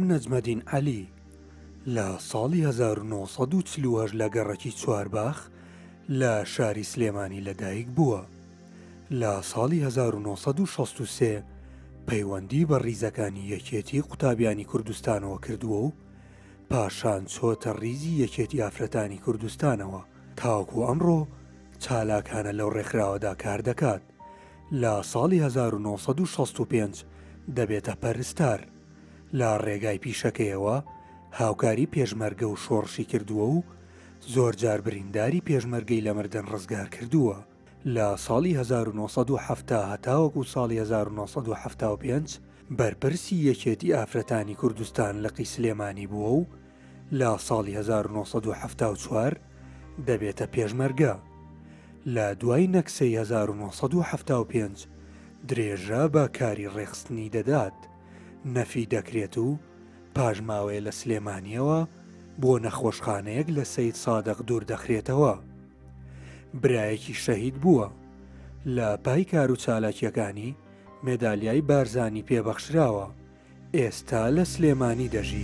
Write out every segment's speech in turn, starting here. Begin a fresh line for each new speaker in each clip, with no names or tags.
نەجمەدین عەلی لە ساڵی 1940 لە گەڕەکی چوارباخ لە شاری سلێمانی لەدایک بووە. لە ساڵی 1963 پەیوەندی بە ڕیزەکانی یەکێتی قوتابیانی کوردستانەوە کردووە و پاشان چۆتە ڕیزی یەکێتی ئافرەتانی کوردستانەوە. تاوەکو ئەمڕۆ چالاکانە لەو ڕێکخراوەدا کار دەکات. لە ساڵی 1965 دەبێتە پەرستار. لە ڕێگای پیشەکەیەوە هاوکاری پێشمەرگە و شۆڕشی کردووە و زۆر جار برینداری پێشمەرگەی لە مردن ڕزگار کردووە. لە ساڵی 1970 هەتاوەکو ساڵی 1975 بەرپرسی یەکێتی ئافرەتانی کوردستان لە قی سلێمانی بووە و لە ساڵی 1974 دەبێتە پێشمەرگە. لە دوای نەکسەی 1975 درێژە بە کاری ڕێخستنی دەدات، نەفی دەکرێت و پاژماوەیە لە سلێمانیەوە بۆ نەخۆشخانەیەک لە سەید سادق دوور دەخرێتەوە. برایەکی شەهید بووە. لە پای کار و چالاکیەکانی مێدالیای بارزانی پێبەخشراوە. ئێستا لە سلێمانی دەژی.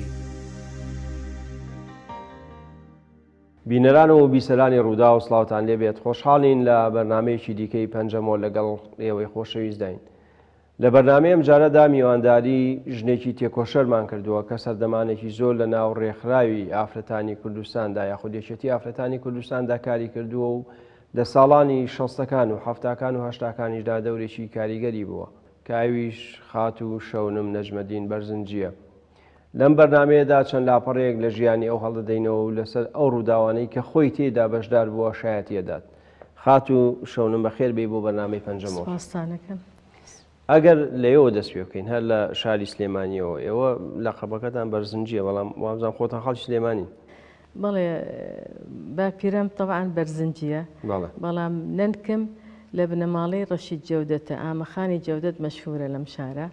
بینەران و بیسەرانی ڕوودا و سڵاوتان لێبێت. خۆشحاڵین لە بەرنمەیەکی دیکەی پەنجەمۆ لەگەڵ ئێوەی خۆشەویست داین. لە بەرنمەیەم جارەدا میوانداری ژنێکی تێکۆشەرمان کردووە کە سەردەمانێکی زۆر لە ناو ڕێکخراوی ئافرەتانی کوردستاندا یاخود یەکێتی ئافرەتانی کوردستاندا کاری کردووە و لە ساڵانی 60ەکان و 70ەکان و 80ەکانیشدا دەورێکی کاریگەری بووە کە ئاویش خات و شەونم نەجمەدین بەرزنجیە. لەم بەرنمەیەدا چەند لاپەڕەیەک لە ژیانی ئەو هەڵدەدەینەوە و لەسەر ئەو ڕووداوانەی کە خۆی تێدا بەشدار بووە شایەتیەدات. خات و شەونم بەخێر بێ بۆ بەرنامەی پەنجەمەوە. ئەگەر لەیەوە دەست پێ بکەین هەر لە شاری سلێمانیەوە ئێوە لە قەبەکەتان بەرزنجیە، بەڵام وامزان خۆتان خەڵکی سلێمانی.
بەڵێ باپیرەم تەبعاً بەرزنجیە، بەڵام نەنکم لە بنەماڵەی ڕەشید جەودەتە. ئامەخانی جەودەت مەشهورە لەم شارە.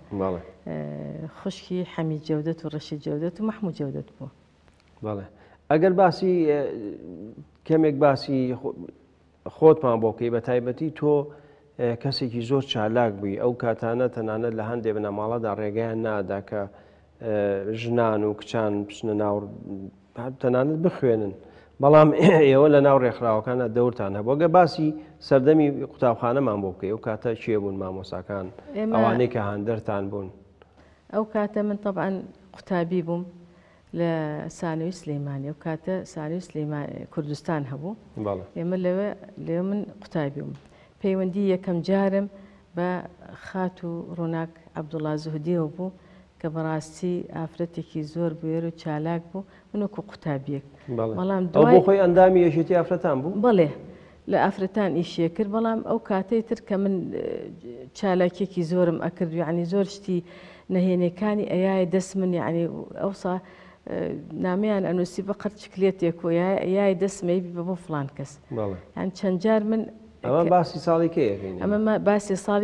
خوشکی حەمید جەودەت و ڕەشید جەودەت و مەحموود جەودەت بووە.
بەڵێ ئەگەر باسی کەمێک باسی خۆتمان بۆ بکەی، بە تایبەتی تۆ کەسێکی زۆر چالاک بووی. ئەو کاتانە تەنانەت لە هەندێک بنەماڵەدا ڕێگەیان نادا کە ژنان و کچان بچنە ناو تەنانەت بخوێنن، بەڵام ئێوە لە ناو ڕێکخراوەکانە دەورتان هەبووە. گە باسی سەردەمی قوتابخانەمان بۆ بکەی، ئەو کاتە چێ بوون مامۆساکان ئەوانەی کە هاندەرتان بوون؟
ئەو کاتە من طبعاً قوتابی بووم لە سانەوی سلێمانی. ئەو کاتە سانەوی کوردستان هەبوو، ئێمە لەوێ من قوتابی بووم. پەیوەندی یەکەم جارم بە خات و ڕۆناک عەبدوڵڵا زوهدیەوە بوو کە بەڕاستی ئافرەتێکی زۆر بوێر و چالاک بوو، من وەکو قوتابیەک.
بەڵام دوای بۆ خۆی ئەندامی یەکێتی ئافرەتان بوو؟
بەڵێ لە ئافرەتان ئیشیە کرد، بەڵام ئەو کاتەی تر کە من چالاکێکی زۆرم ئەکرد، یعنی زۆر شتی نەهێنەکانی ئەیایە دەست من، یعنی ئەوسا نامیان ئەنووسی بە قەت چکلێتێک و یای دەستمەیبی بە بۆ فڵان کەس. یعنی چەند جار من
ئەمە باسی ساڵی کەیەکەین؟
ئەمە باسی ساڵی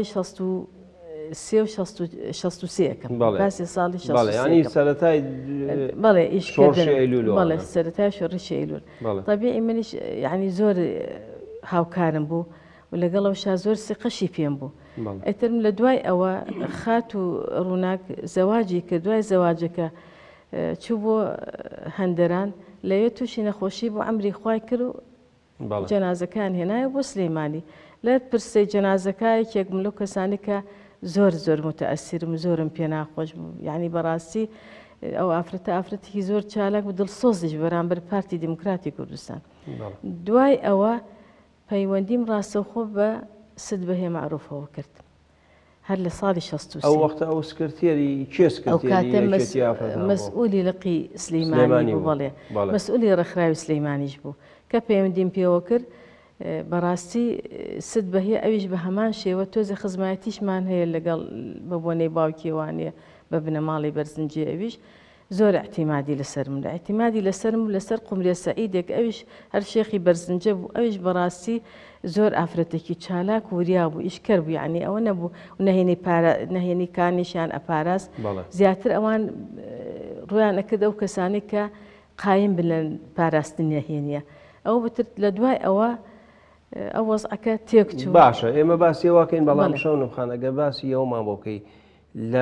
63ەکەم، باسی ساڵی 63.
ینی سەرەتای
بەڵێ ئیشکردن،
بەڵێ
سەرەتای شۆڕشی ئەیلول. طبیعی منیش یعنی زۆر هاوکارم بوو و لەگەڵەوە زۆر سقەشی پێم بوو. ئەترم لە دوای ئەوە خات و ڕووناک زەواجی کە دوای زەواجەکە چوو بۆ هەندەران، لەوێ تووشی نەخۆشی بۆ ئەمری خوای کرد و جەنازەکان هێنایە بۆ سلێمانی. لە پرسەی جەنازەکایەکێکم لەو کەسانی کە زۆر متەئەسیرم، زۆرم پێ ناخۆش بوو. یعنی بەڕاستی ئەو ئافرەتێکی زۆر چالاک و دڵسۆزیش بەرامبەر پارتی دیموکراتی کوردستان. دوای ئەوە پەیوەندیم ڕاستەوخۆ بە سد بەهێ معروفەوە کرد، هەر لە ساڵی 63.
ئەو وەختە ئەو سکرتێری کێ سکرتێری
مەسئولی لقی سلێمانی بوو، بەڵێ مەسئولی ڕێکخراوی سلێمانیش بوو کە پەیوەندیم پێوە کرد. بەڕاستی سد بەهێ ئەویش بە هەمان شێوە تۆزە خزمەتیشمان هەیە لەگەڵ بە بۆنەی باوکێوانێ بە بنەماڵی بەرزنجی. ئەویش زۆر اعتیمادی لەسەرم، لە اعتیمادی لەسەرم لەسەر قومرێ سەعیدێک، ئەویش هەر شێخی بەرزنجە بوو. ئەویش بەڕاستی زۆر ئافرەتێکی چالاک و وریا بوو، ئیشکەر بوو. یعنی ئەوە نەبوو نەهێنیکانیشیان ئەپاراست، زیاتر ئەوان ڕویان ئەکرد ئەو کەسانی کە قایم بن لە پاراستنی نەهێنیە. ئەو بتر لە دوای ئەوە ئەو وەزعەکە تێک چوو.
باشە ئێمە باسی واکەین، بەڵام شەونم خان ئەگەر باسی ئەومان بۆ بکەی لە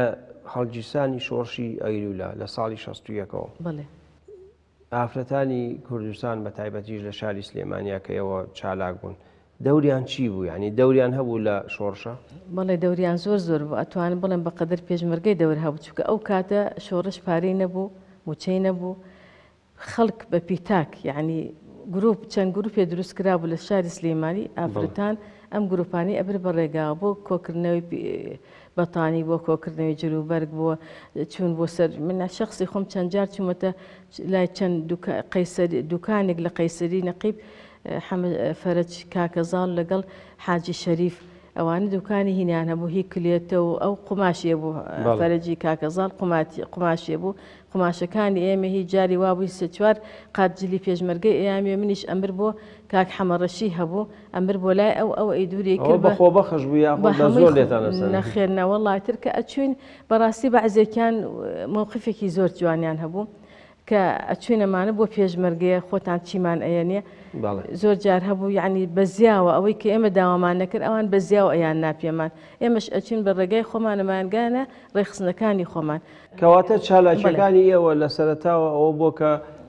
هەڵگیرسانی شۆڕشی ئەیلولا لە ساڵی 61ەوە ئافرەتانی کوردستان بە تایبەتیش لە شاری سلێمانیا کە ئێوە چالاک بوون دەوریان چی بوو؟ ینی دەوریان هەبوو لە شۆڕشە؟
بەڵێ دەوریان زۆر بوو ئەتوانم بڵێن بەقەدر پێشمەرگەی دەور هەبوو چونکە ئەو کاتە شۆڕش پارەی نەبوو موچەی نەبوو خەڵک بە پیتاک یعنی گروپ چەند گروپێ دروست کرا بوو لە شاری سلێمانی ئافرەتان ئەم گروپانی ئەبر بەڕێگاوە بۆ کۆکردنەوەی بەتانی بۆ کۆکردنەوەی جلوبەرگ بووە چوون بۆ سەر من شخصی خۆم چەند جار چوومەتە لای چەند دوکانێک لە قەیسەری نەقیب فەرج کاکەزاڵ لەگەڵ حاجی شەریف ئەوانە دوکانی هینیان هەبوو هی کلێتەوە ئەو قماشیە بوو فەرجی کاکەزاڵ قماشیە بوو قماشەکانی ئێمە هی جاری وابووی سێ چوار قاتجلی پێشمەرگەی ئەیامێ منیش ئەمبر بۆ کاک حەمەڕەشی هەبوو ئەمبر بۆ لای ئەو ئەیدوری کرد
بەخۆ بەخش بوو زۆر لێتانە
نەخێرنەوە وڵاتر کە ئەچوین بەڕاستی بەعزێکیان مووقفێکی زۆر جوانیان هەبوو کە ئەچوینەمانە بۆ پێشمەرگەیە خۆتان چیمان ئەیەنێ زۆر جار هەبوو یعنی بەزیاوە ئەوەی کە ئێمە داوامان نەکرد ئەوان بەزیاوە ئەیان ناپێمان ئێمەش ئەچین بە ڕێگای خۆمانەمانگانە ڕێخستنەکانی خۆمان
کەواتە چالاکیەکانی ئێوە لە سەرەتاوە ئەوە بۆ کە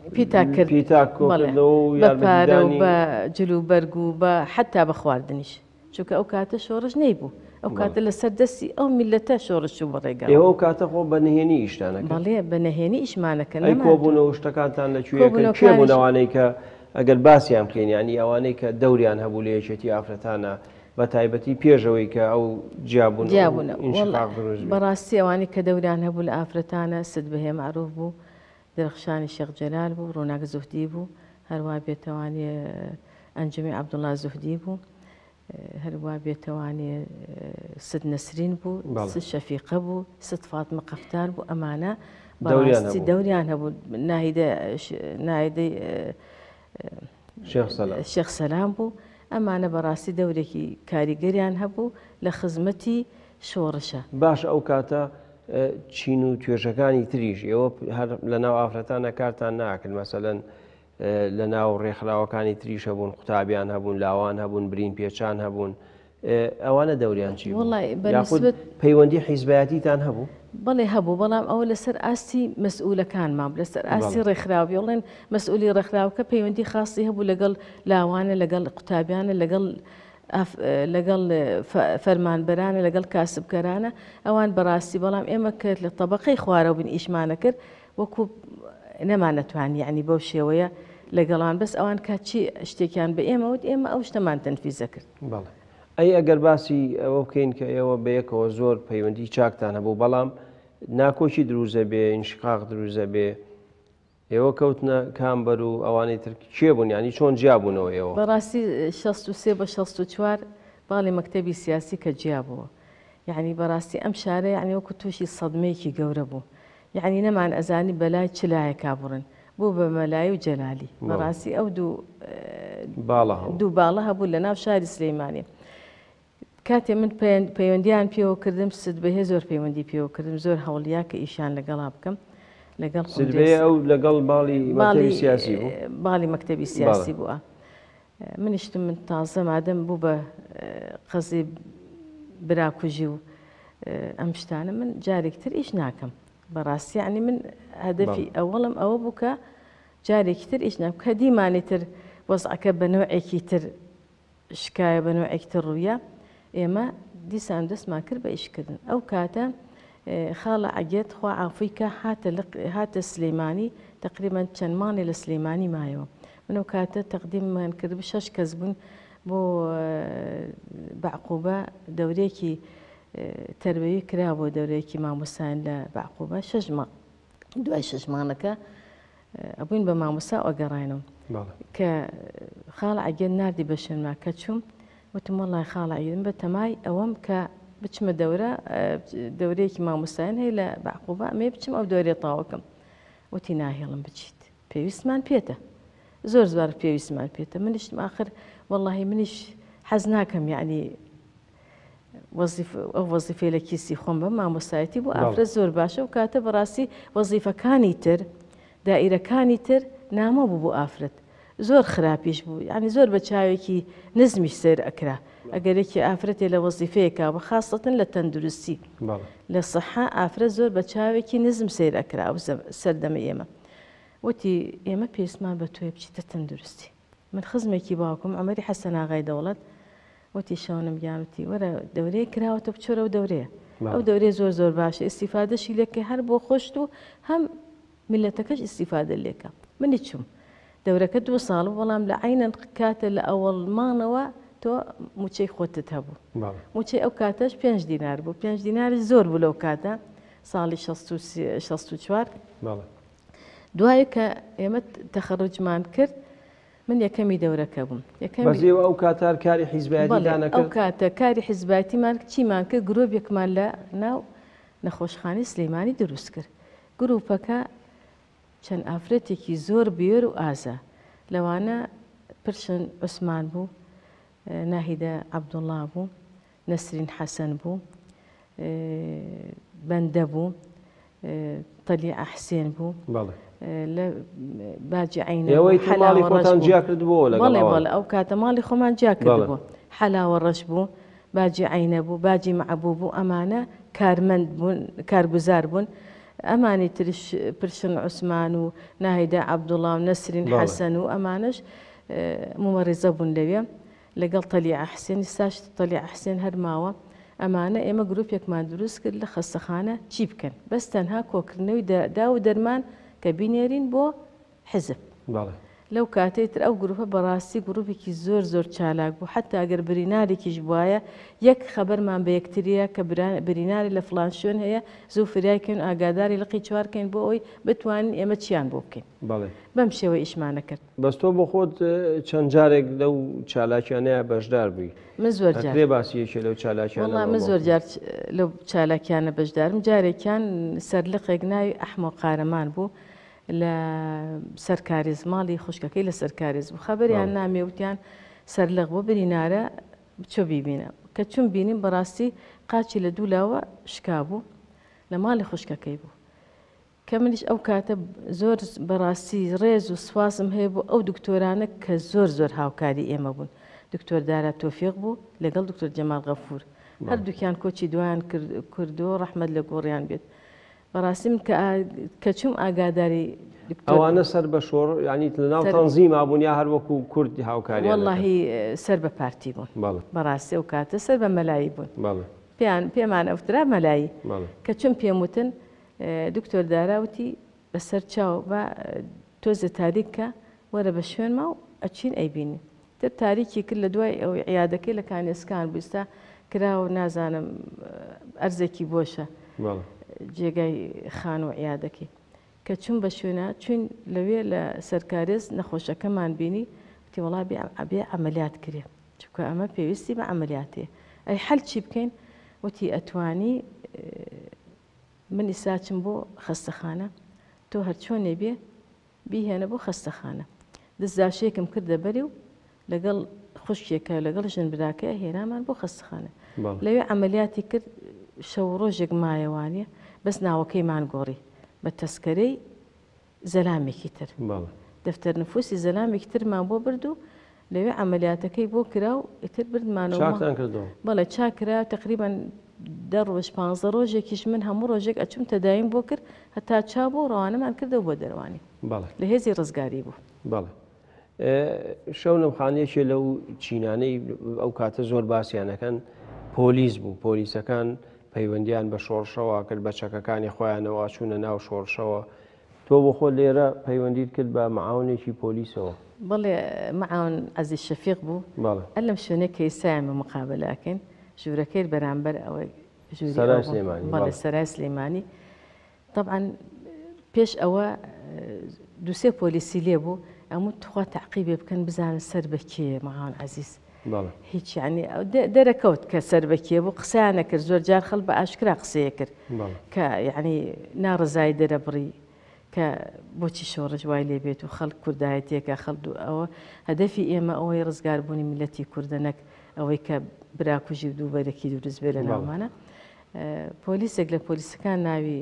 بە پارە و بە جلوبەرگ و بە حتا بە خواردنیش چونکە ئەو کاتە شۆڕش نەیبوو ئەو کاتە لەسەر دەستی ئەو میلەتە شۆڕش و بەڕێگا
ئێوە کاتە خۆ بە نهێنی ئیشتانەکە
بەڵێ بە نهێنی ئیشمانەکە
کۆبوونەوە شتەکانتان لەکوێ کێ بوون ئەوانەی کە ئەگەر باسییان بکەین ینی ئەوانەی کە دەوریان هەبوو لە یەکێتی ئافرەتانە بە تایبەتی پێشەوەی کە ئەو جیابوون
بەڕاستی ئەوانی کە دەوریان هەبوو لە ئافرەتانە سد بەهێ معروف بوو دەرەخشانی شێخ جەلال بوو ڕۆناک زوهدی بوو هەروە بێتەوانی ئەنجەمی عەبدوڵڵا زوهدی بوو هەروە بێتەوانی سد نەسرین بوو سد شەفیقە بوو سد فاتمە قەفتار بوو ئەمانە بەڕاستی دەوریان هەبوو ناهیدەی شێخ سەلام بوو ئەمانە بەڕاستی دەورێکی کاریگەریان هەبوو لە خزمەتی شۆڕشە
باش ئەو کاتە چین و توێژەکانی تریژ ئێوە لە ناو ئافرەتانە کارتان ناکرد مەسەلەن لە ناو ڕێکخراوەکانی تریش هەبوون قوتابیان هەبوون لاوان هەبوون برین پێچان هەبوون ئەوانە دەوریان چی پەیوەندی حیزبایەتیتان هەبوو؟
بەڵێ هەبوو بەڵام ئەوە لەسەر ئاستی مەسئولەکانمان لەسەر ئاستی ڕێکخراو بڵێن مەسئولی ڕێکخراوەکە پەیوەندی خاصی هەبوو لەگەڵ لاوانە لەگەڵ قوتابیانە لەگەڵ فەرمانبەرانە لەگەڵ کاسبکەرانە ئەوان بەڕاستی بەڵام ئێمە کرد لە تەبەقەی خوارەوە بن ئیشمانە کرد وەکو نەمانەتوانی ینی بەو شێوەیە لەگەڵان بەس ئەوان کاتچی شتێکیان بە ئێمەوت ئێمە ئەو شتەمان تەنفیزە کرد.
ئەی ئەگەر باسی ئەوە بکەین کە ئێوە بەیەکەوە زۆر پەیوەندی چاکتان هەبوو بەڵام ناکۆکی دروزە بێ ئینشقاق دروزە بێ ئێوە کەوتنە کامبەر و ئەوانەی تر کێ بوون ینی چۆن جیابوونەوە ئێوە؟
بەڕاستی 63 بە 64 باڵی مەکتەبی سیاسی کە جیابەوە یعنی بەڕاستی ئەم شارە یعنی وەکو تووشی سەدمەیەکی گەورە بوو یعنی نەمان ئەزانی بەلای چلایە کابڕن بوو بە مەلای و جەلالی بەڕاستی ئەو دوو باڵە هەبوو لە ناو شاری سلەیمانی کاتێ من پەیوەندیان پێوە کردم سد بەهێ زۆر پەیوەندی پێوە کردم زۆر هەوڵیا کە ئیشان لەگەڵا بکەم
لەگەڵ
باڵی مەکتەبی سیاسی بووە منیشتم من تازە مادەم بوو بە قەزی براکوژی و ئەم شتانە من جارێکتر ئیش ناکەم بەڕاستی عنی من هەدەفی ئەوەڵم ئەوە بوو کە جارێکی تر ئیش ناکەم کە دیمانی تر وەزعەکە بە نوعێکی تر شکایە بە نوعێکی تر ڕوویە ئێمە دیسان دەستمان کرد بە ئیشکردن ئەو کاتە خاڵە عەگێت خوا عافوی کە هاتە سلەیمانی تقریبان چەند ماڵێ لە سلەیمانی مایەوە من ئەو کاتە تەقدیممان کرد 6 کەس بوون بۆ بەعقوبە دەورێکی تربەوی کرا بۆ دەورەیەکی مامۆسایان لە بەعقوبە دوای 6 مانەکە ئەبووین بە مامۆسا ئۆگەڕاینەوە کە خاڵە عەگێت ناردی بە شوێنما کە چووم وتم وەڵای خاڵە عەگێت بە تەمای ئەوەم کە بچمە دەورەیەکی مامۆسایان هەیە لە بەعقوبە ئەمێ بچم ئەو دەورێ تاوەکەم وتی ناهێڵم بچیت پێویستمان پێتە زۆر زوار پێویستمان پێتە منیشتم آخر وەڵاهی منیش حەز ناکەم یعنی ئەو وەزیفەی لە کیسی خۆم بە مامۆسایەتی بۆ ئافرەت زۆر باشە و کاتە بەڕاستی وەزیفەکانی تر دائیرەکانی تر نامە بوو بۆ ئافرەت زۆر خراپیش بوو یعنی زۆر بە چاوێکی نزمیش سەر ئەکرا ئەگەرێکی ئافرەتێ لە وەزیفەیەکا بە خاستەتن لە تەندروستی لە سەحا ئافرەت زۆر بە چاوێکی نزم سیرەکرا و سەردەمە ئێمە وتی ئێمە پێسمان بە تۆی بچیتە تەندروستی من خزمێکی باوکم ئەمەری حەسەن ئاغای دەوڵەت وتی شەونم گیانوتی وەرە دەورەیە کراوەتە بچۆرە و دەورەیە ئەو دەورەیە زۆر زۆر باشە ئیسیفادەشی لێکە هەر بۆ خۆشت و هەم میلەتەکەش ئیسیفادە لێکە منی چوم دەورەکە 2 ساڵ بەڵام لە عینەن کاتە لە ئەوەڵمانەوە تۆ موچەی خۆتت هەبوو موچەی ئەو کاتەش 5 دینار بوو 5 دیناری زۆر بوو لەو کاتە ساڵی 64 دوایە کە ئێمە تەخەڕوجمان کرد من یەکەمی دەورەکە بووم
بەزێوە ئەو کاتار کاری حیزبایەتیدانەکرد
ئەو کاتە کاری حیزبایەتیمان چیمان کرد گرۆپێکمان لە ناو نەخۆشخانەی سلەیمانی دروست کرد گرۆپەکە چەند ئافرەتێکی زۆر بێر و ئازا لەوانە پرشن عوسمان بوو ناهیدە عەبدوڵڵا بوو نەسرین حەسەن بوو بەندە بوو تەلیعە حسێن بوو لە باجی عینە
ماڵی خۆتان جیا کردبووە
بەڵێ ئەو کاتە ماڵی خۆمان جیا کردبووە حەلاوە ڕەش بوو باجی عینە بوو باجی مەعبوو بوو ئەمانە کارمەند بوون کارگوزار بوون ئەمانی ترش پرشن عوسمان و ناهیدە عەبدوڵڵا و نەسرین حەسەن و ئەمانش ممەڕیزە بوون لەوێ لەگەڵ تەلیعە حسێن ئێستاش تەلیعە حسێن هەر ماوە ئەمانە ئێمە گرۆپێکمان دروست کرد لە خەستەخانە چی بکەن بەس تەنها کۆکردنەوەی دا و دەرمان کە بینێرین بۆ حزب لەو کاتێتر ئەو گرروپە بەڕاستی گرروپێکی زۆر زۆر چالاک بوو حتا ئەگەر برینارێکیش بواە یەک خەبەرمان بە یەکتریە کە بریناری لە فڵان شوێن هەیە زوو فریاکەن ئاگاداری لەقی چوارکەین بۆ ئەوی بتوانین ئێمە چیان بۆ بکەین بەم شێوە ئیشمانە کرد
بەستۆ بۆ خۆت چەند جارێک لەو چالاکیانەیە بەشدار بووی
من زۆر جار
باسیەکی لەو چالاکیانە
من زۆر جار لەو چالاکیانە بەشدارم جارێکیان سەرلقێک ناوی ئەحمە قارەمان بوو لە سەرکاریز ماڵی خوشکەکەی لە سەرکاریز بوو خەبەریان نامێوتیان سەرلەق بۆ برینارە بچۆ بیبینە کە چون بینیم بەڕاستی قاچی لە دوولاوە شکا بوو لە ماڵی خوشکەکەی بوو کە منیش ئەو کاتە زۆر بەڕاستی ڕێز و سواسم هەیە بوو ئەو دکتۆرانە کە زۆر زۆر هاوکاری ئێمە بوون دکتۆر دارا تۆفیق بوو لەگەڵ دکتۆر جەمال غەفور هەردووکیان کۆچی دوایان کردو ڕەحمەت لە گۆڕیان بێت بەڕاستی من کە چوم ئاگاداری
ئەوانە سەر بە شۆڕ ینی لەناو تەنزیما بوون یا هەر وەکو کوردی هاوکاری
وەڵڵاهی سەر بە پارتی بوون بەڕاستی ئەو کاتە سەر بە مەلایی بوون پێمان ئەوترا مەلایی کە چون پێم وتن دکتۆر داراوتی بەسەر چاو بە تۆزە تاریککە وەرە بە شوێنما و ئەچین ئەیبینی تر تاریکی کرد لە دوای ئەو عیادەکەی لە کانێسکان بووستا کراوە نازانم ئەرزێکی بۆشە جێگای خان و عیادەکەی کە چوون بە شوێنە چون لەوێ لە سەرکارێز نەخۆشەکەمان بینی وتی وەڵا بێ ئەمەلیات کرێ چونکە ئەمە پێویستی بە ئەمەلیاتێ ئەی حەل چی بکەین وتی ئەتوانی من ئیساچم بۆ خەستەخانە تۆ هەر چۆنێ بێ بیهێنە بۆ خەستەخانە دەستداشەیەکم کردە بەری و لەگەڵ خوشکێکە لەگەڵ ژن براکە هێنامان بۆ خەستەخانە لەوێ ئەمەلیاتی کرد شەو ڕۆژێک مایەوانە بەس ناوەکەیمان گۆڕی بە تەسکەرەی زەلامێکی تر دەفتەر نفوسی زەلامێکی ترمان بۆ برد و لەوێ ئەمەلیاتەکەی بۆ کرا و ئیتر بردمانەوە بەڵێ چاکرا تقریبان 10 ڕۆژ 15 ڕۆژێکیش من هەموو ڕۆژێک ئەچوم تەدایم بۆ کرد هەتا چا بۆ ڕەوانەمان کردەوە بۆ دەروانی لە هێزی ڕزگاری بوو
بەڵێ شەونم خانێکی لەو چینانەی ئەو کاتە زۆر باسییانەکەن پۆلیس بوو پۆلیسەکان پەیوەندیان بە شۆڕشەوە کرد بە چەکەکانی خۆیانەوە چوونە ناو شۆڕشەوە تۆ بۆ خۆ لێرە پەیوەندیت کرد بە مەعاونێکی پۆلیسەوە
بەڵێ مەعاون عەزیز شەفیق بوو ئەلەم شوێنە کەیسایمە مقابلەکەین ژوورەکەی بەرامبەر ئەوەی بەڵێ سەرای سلەیمانی طبعا پێش ئەوە دووسێ پۆلیسی لێ بوو ئەموو تخوا تەعقیبێ بکەن بزانن سەر بە کێیە مەعاون عەزیز هیچ ینی دەرەکەوت کە سەر بەکیە بوو قسەیانە کرد زۆر جار خەڵ بە ئاشکرا قسەیە کرد کە یعنی ناڕزای دەرەبڕی کە بۆچی شۆڕژ وای لێ بێت و خەڵک کوردایەتێکە خەڵ ئەوە هەدەفی ئێمە ئەوەی ڕزگاربوونی میلەتی کوردە نەک ئەوەی کە براکوژی و دووبەرەکی دروست بێ لە ناومانە پۆلیسێک لە پۆلیسەکان ناوی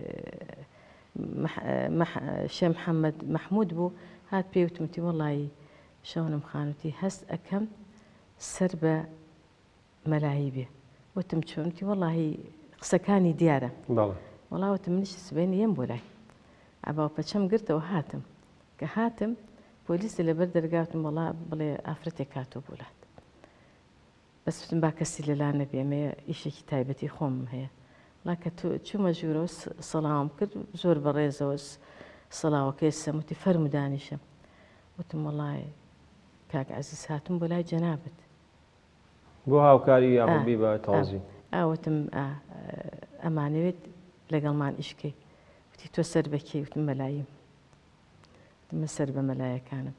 شێ محەممەد مەحموود بوو هات پێوتمتی وەڵایی شەونم خانوتی هەست ئەەکەم سەر بە مەلایی بێ وتم چۆنتی وەڵاهی قسەکانی دیارە وەڵاوتم منیش سبێنی یەم بۆ لای ئاباو پەچەم گرتەوە هاتم کە هاتم پۆلیسی لەبەر دەرگاوتم وەڵا بڵێ ئافرەتێک هاتۆ بۆلات بەس وتم با کەسی لەلا نەبێ ئەمە ئیشێکی تایبەتی خۆم هەیە وڵا کە چوومە ژوورەوە سەڵاوم کرد زۆر بەڕێزەوە سەڵاوەکەی سەموتی فەرمو دانیشە وتم وەڵای کاک عەزیز هاتم بۆ لای جەنابەت
بۆ هاوکاری یاخودبی بە تازی
ئاوتم ئەمانەوێت لەگەڵمان ئیشکەی وتی تۆ سەر بەکەی وتم مەلاییم وتم من سەر بە مەلایەکانم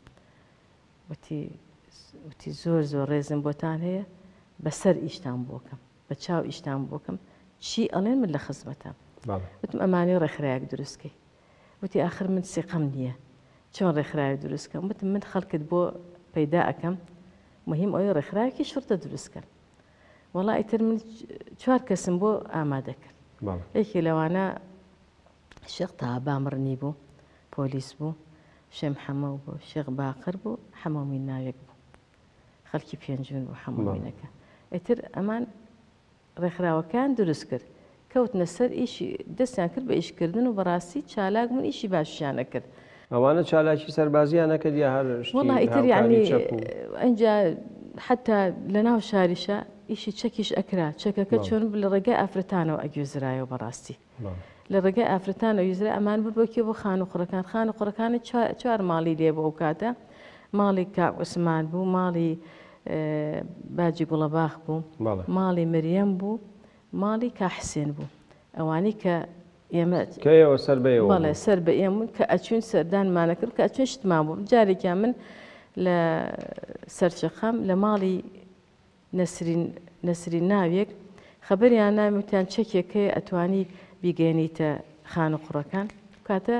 وتی زۆر زۆر ڕێزم بۆتان هەیە بەسەر ئیشتان بۆکەم بە چاو ئیشتان بۆکەم چی ئەڵێن من لە خزمەتام وتم ئەمانەی ڕێکخراوێک دروستکەی وتی آخر من سێقەم نییە چۆن ڕێکخراوێک دروستکەم وتم من خەڵکت بۆ پەیدا ئەەکەم مهم ئەوەی ڕێکخراوێکی شورتە دروستکەن وەڵا ئیتر من 4 کەسم بۆ ئامادە کرد یەکی لەوانە شێخ تاها بامڕنی بوو پۆلیس بوو شێم حەمە بوو شێخ باقر بوو حەمەمی ناوێک بوو خەڵکی پێنجون بوو حەمەمینەکە ئیتر ئەمان ڕێکخراوەکان دروست کرد کەوتنە سەر ئیشی دەستیان کرد بە ئیشکردن و بەڕاستی چالاک بوون ئیشی باشیانە کرد
ئەوانە چالاکی سەربازیان نەکرد یا هەر
وەڵا ئیتر یعنی ئەنجا حتا لە ناو شاریشە ئیشی چەکیش ئەکرا چەکەکە چۆن لە ڕێگای ئافرەتانەوە ئەگوێزرایەوە بەڕاستی لە ڕێگای ئافرەتانە ئەگوێزرا ئەمان ببووکێ بۆ خان و قوڕەکان خان و قوڕەکانی 4 ماڵی لێ بۆ ئەو کاتە ماڵی کاک عوسمان بوو ماڵی باجی گوڵەباخ بوو ماڵی مریەم بوو ماڵی کا حسێن بوو ئەوانی کە ئێمە
کەیەوە سەر بەیەوە
بەڵێ سەر بە ئێمە کە ئەچوین سەردانمانە کرد کە ئەچوین شتمان بوو جارێکیان من لە سەرچەخەم لە ماڵی نەسرین ناوێک خەبەریان نامیوتیان چەکێکەیە ئەتوانی بیگەێنیتە خان و قوڕەکان کاتە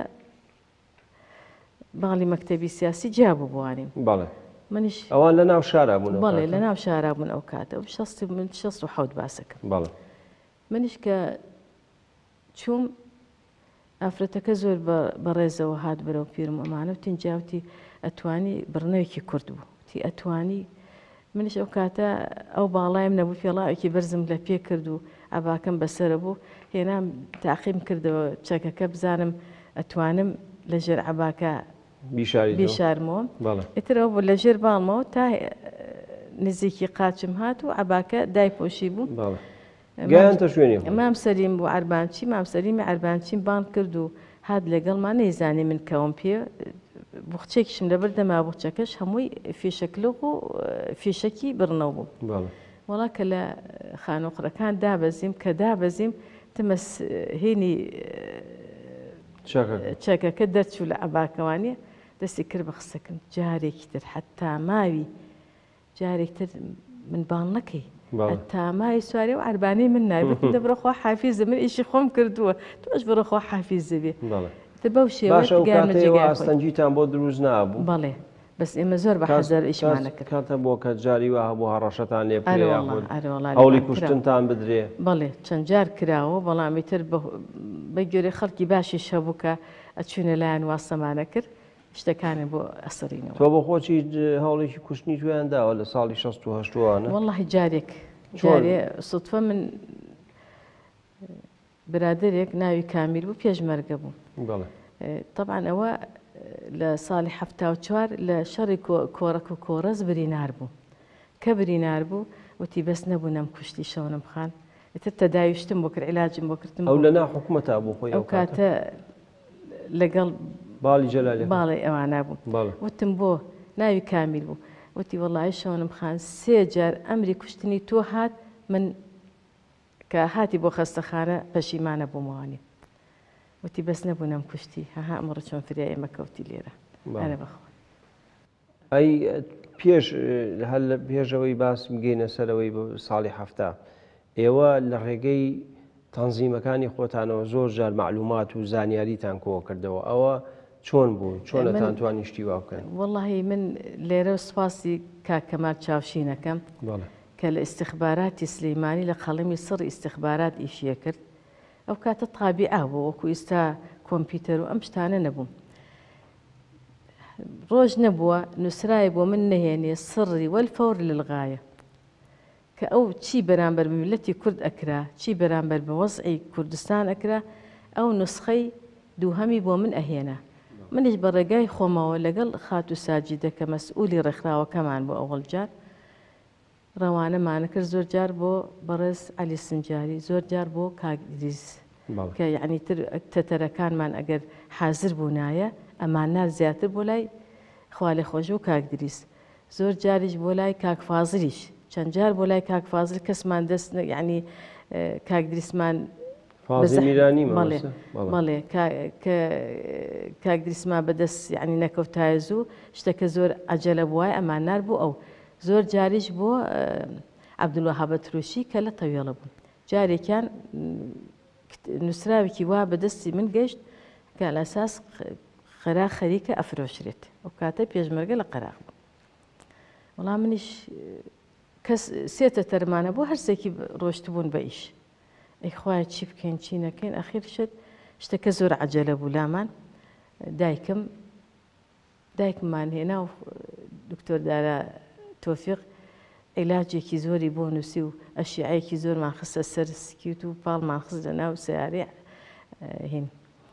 باڵی مەکتەبی سیاسی جیا بوو بوانیم منیش
ئەوان لە ناو شارا بوون
بەڵێ لە ناو شارا بوون ئەو کاتە من 16 باسەکەم منیش کە چووم ئافرەتەکە زۆر بەڕێزەوە هات بەرەو پیرم ئەمانە و تینجاوتی ئەتوانی بڕنەوەیکی کورد بوو تی ئەتوانی منیش ئەو کاتە ئەو باڵایم نەبوو پێڵاوێکی بەرزم لە پێ کرد و ئاباکەم بەسرە بوو هێنام تاقیم کردەوە چەکەکە بزانم ئەتوانم لەژێر عەباکە بیشارمەوە ئیترەوە بوو لەژێر باڵمەوە تا نزیکی قاچم هات و عەباکە دایپۆشی بوو
گەیانتە شوێنی
مام سەریم بوو عەربانچی مام سەریمی عەربانچیم بان کرد و هات لەگەڵمان نەیزانی من کەوم پێ بوخچێکیشم لەبەر دەما بوخچەکەش هەمووی فیشەکلۆق و فیشەکی بڕنەوە بوو وەڵا کە لە خانوقڕەکان دابەزیم کە دابەزیم تمە هێنی چەکەکە دەرچوو لە عەباکەوانێ دەستی کرد بە قسەکەم جارێکی تر حتا ماوی جارێکتر من باڵ نەکەی حتا ماوی سوارێ و عەربانەی من نایبێت دەبڕەخوا حافیزە من ئیشی خۆم کردووە تۆش بڕەخوا حافیزە بێ بەو
شێوەستەنجیتان بۆ دروست نابوو
بەڵێ بەس ئێمە زۆر بە حەزار ئیشمانە کرد
کاتە بۆ کە جاری وە بۆ هەڕەشەتان لێ هەوڵی کوشتنتان بدرێ
بەڵێ چەند جار کراوە بەڵامی تر بە گوێرە خەڵکی باشی شەبوو کە ئەچوونە لایەن واسەمانە کرد شتەکانی بۆ ئەسڕینەوە
تۆ بە خۆچی هەوڵێکی کوشتنی توێیانداوە لە ساڵی 16
وەڵڵاهی جارێک جارێ سوتفە من برادێک ناوی کامیل بوو پێشمەرگە بوو طبعا ئەوە لە ساڵی 74 لە شەڕی کۆڕەک و کۆڕەز برینار بوو کە برینار بوو وتی بەس نەبوو نەم کوشتی شەونم خان ئتر تەداویشتم بۆ کرد عیلاجم بۆ کردم
ئەو لە ناو حکومەتا بوو خۆی
ئەو کاتە لەگەڵ
باڵی جەلالی
باڵی ئەوانە بوو وتم بۆ ناوی کامیل بوو وتی وەڵای شەونم خان 3 جار ئەمری کوشتنی تۆ هات من کە هاتی بۆ خەستەخانە پەشیمانە بوومەوانی وتی بەس نەبوونم کوشتی هەها ئەمڕۆ چۆن فریای ئێمە کەوتی لێرە ئەرە بەخۆ
ئەی هەر لە پێشەوەی باسم گەینە سەرەوەی بە ساڵی 7 ئێوە لە ڕێگەی تەنزیمەکانی خۆتانەوە زۆر جار معلومات و زانیاریتان کۆ کردەوە ئەوە چۆن بوو چۆنتان توانی شتی وا بکەن
وەڵڵاهی من لێرە سوپاسی کاکەمال چاوشینەکەم کە لە ئیستیخباراتی سلەیمانی لە قەڵەمی سڕ ئیستیخبارات ئیشیە کرد ئەو کاتە تابیعا بوو وەکو ئێستا کۆمپیوتەر و ئەم شتانە نەبووم ڕۆژ نەبووە نووسرای بۆ من نەهێنێ سڕی وەلفەور للغایە کە ئەو چی بەرامبەر میلەتی کورد ئەکرا چی بەرامبەر بە وەزعی کوردستان ئەکرا ئەو نسخەی دووهەمی بۆ من ئەهێنا منیش بە ڕێگای خۆمەوە لەگەڵ خات و ساجیدە کە مەسئولی ڕێکخراوەکەمان بۆ ئەوڵ جار ڕەوانەمانە کرد زۆر جار بۆ بەڕێز عەلی سنجاری زۆر جار بۆ کاک ئیدریس کە یعنی تر تەتەرەکانمان ئەگەر حازر بوونایە ئەمانار زیاتر بۆ لای خوا لێ خۆش و کاک ئیدریس زۆر جاریش بۆ لای کاک فازلیش چەند جار بۆ لای کاک فازل کەسمان دەست یعنی کاک ئیدریسمان مەڵێ کاک ئیدریسمان بەدەست یعنی نەکەوتایە زوو شتەکە زۆر عەجەلە بووایە ئەمانار بوو ئەو زۆر جاریش بۆ عەبدولوەهاب ئەتروشی کە لە تەوێڵە بوو جارێکیان نووسراوێکی وا بەدەستی من گەشت کە لە ئەساس قەرا خەریکە ئەفرۆشرێت ئەو کاتە پێشمەرگە لە قەراق بوو وەڵام منیش کەس سێتە تەرمانە بۆ هەرسێکی ڕۆشتبوون بە ئیش ئەی خوایە چی بکەین چی نەکەین ئەخیر شت شتەکە زۆر عەجەلە بوو لامان دایکمان هێنا و دکتۆر دارا تۆفیق عیلاجێکی زۆری بۆ نووسی و ئەشیعەیەکی زۆرمان خستە سەر سکیوت و پاڵمان خست لە ناو سیارێ هین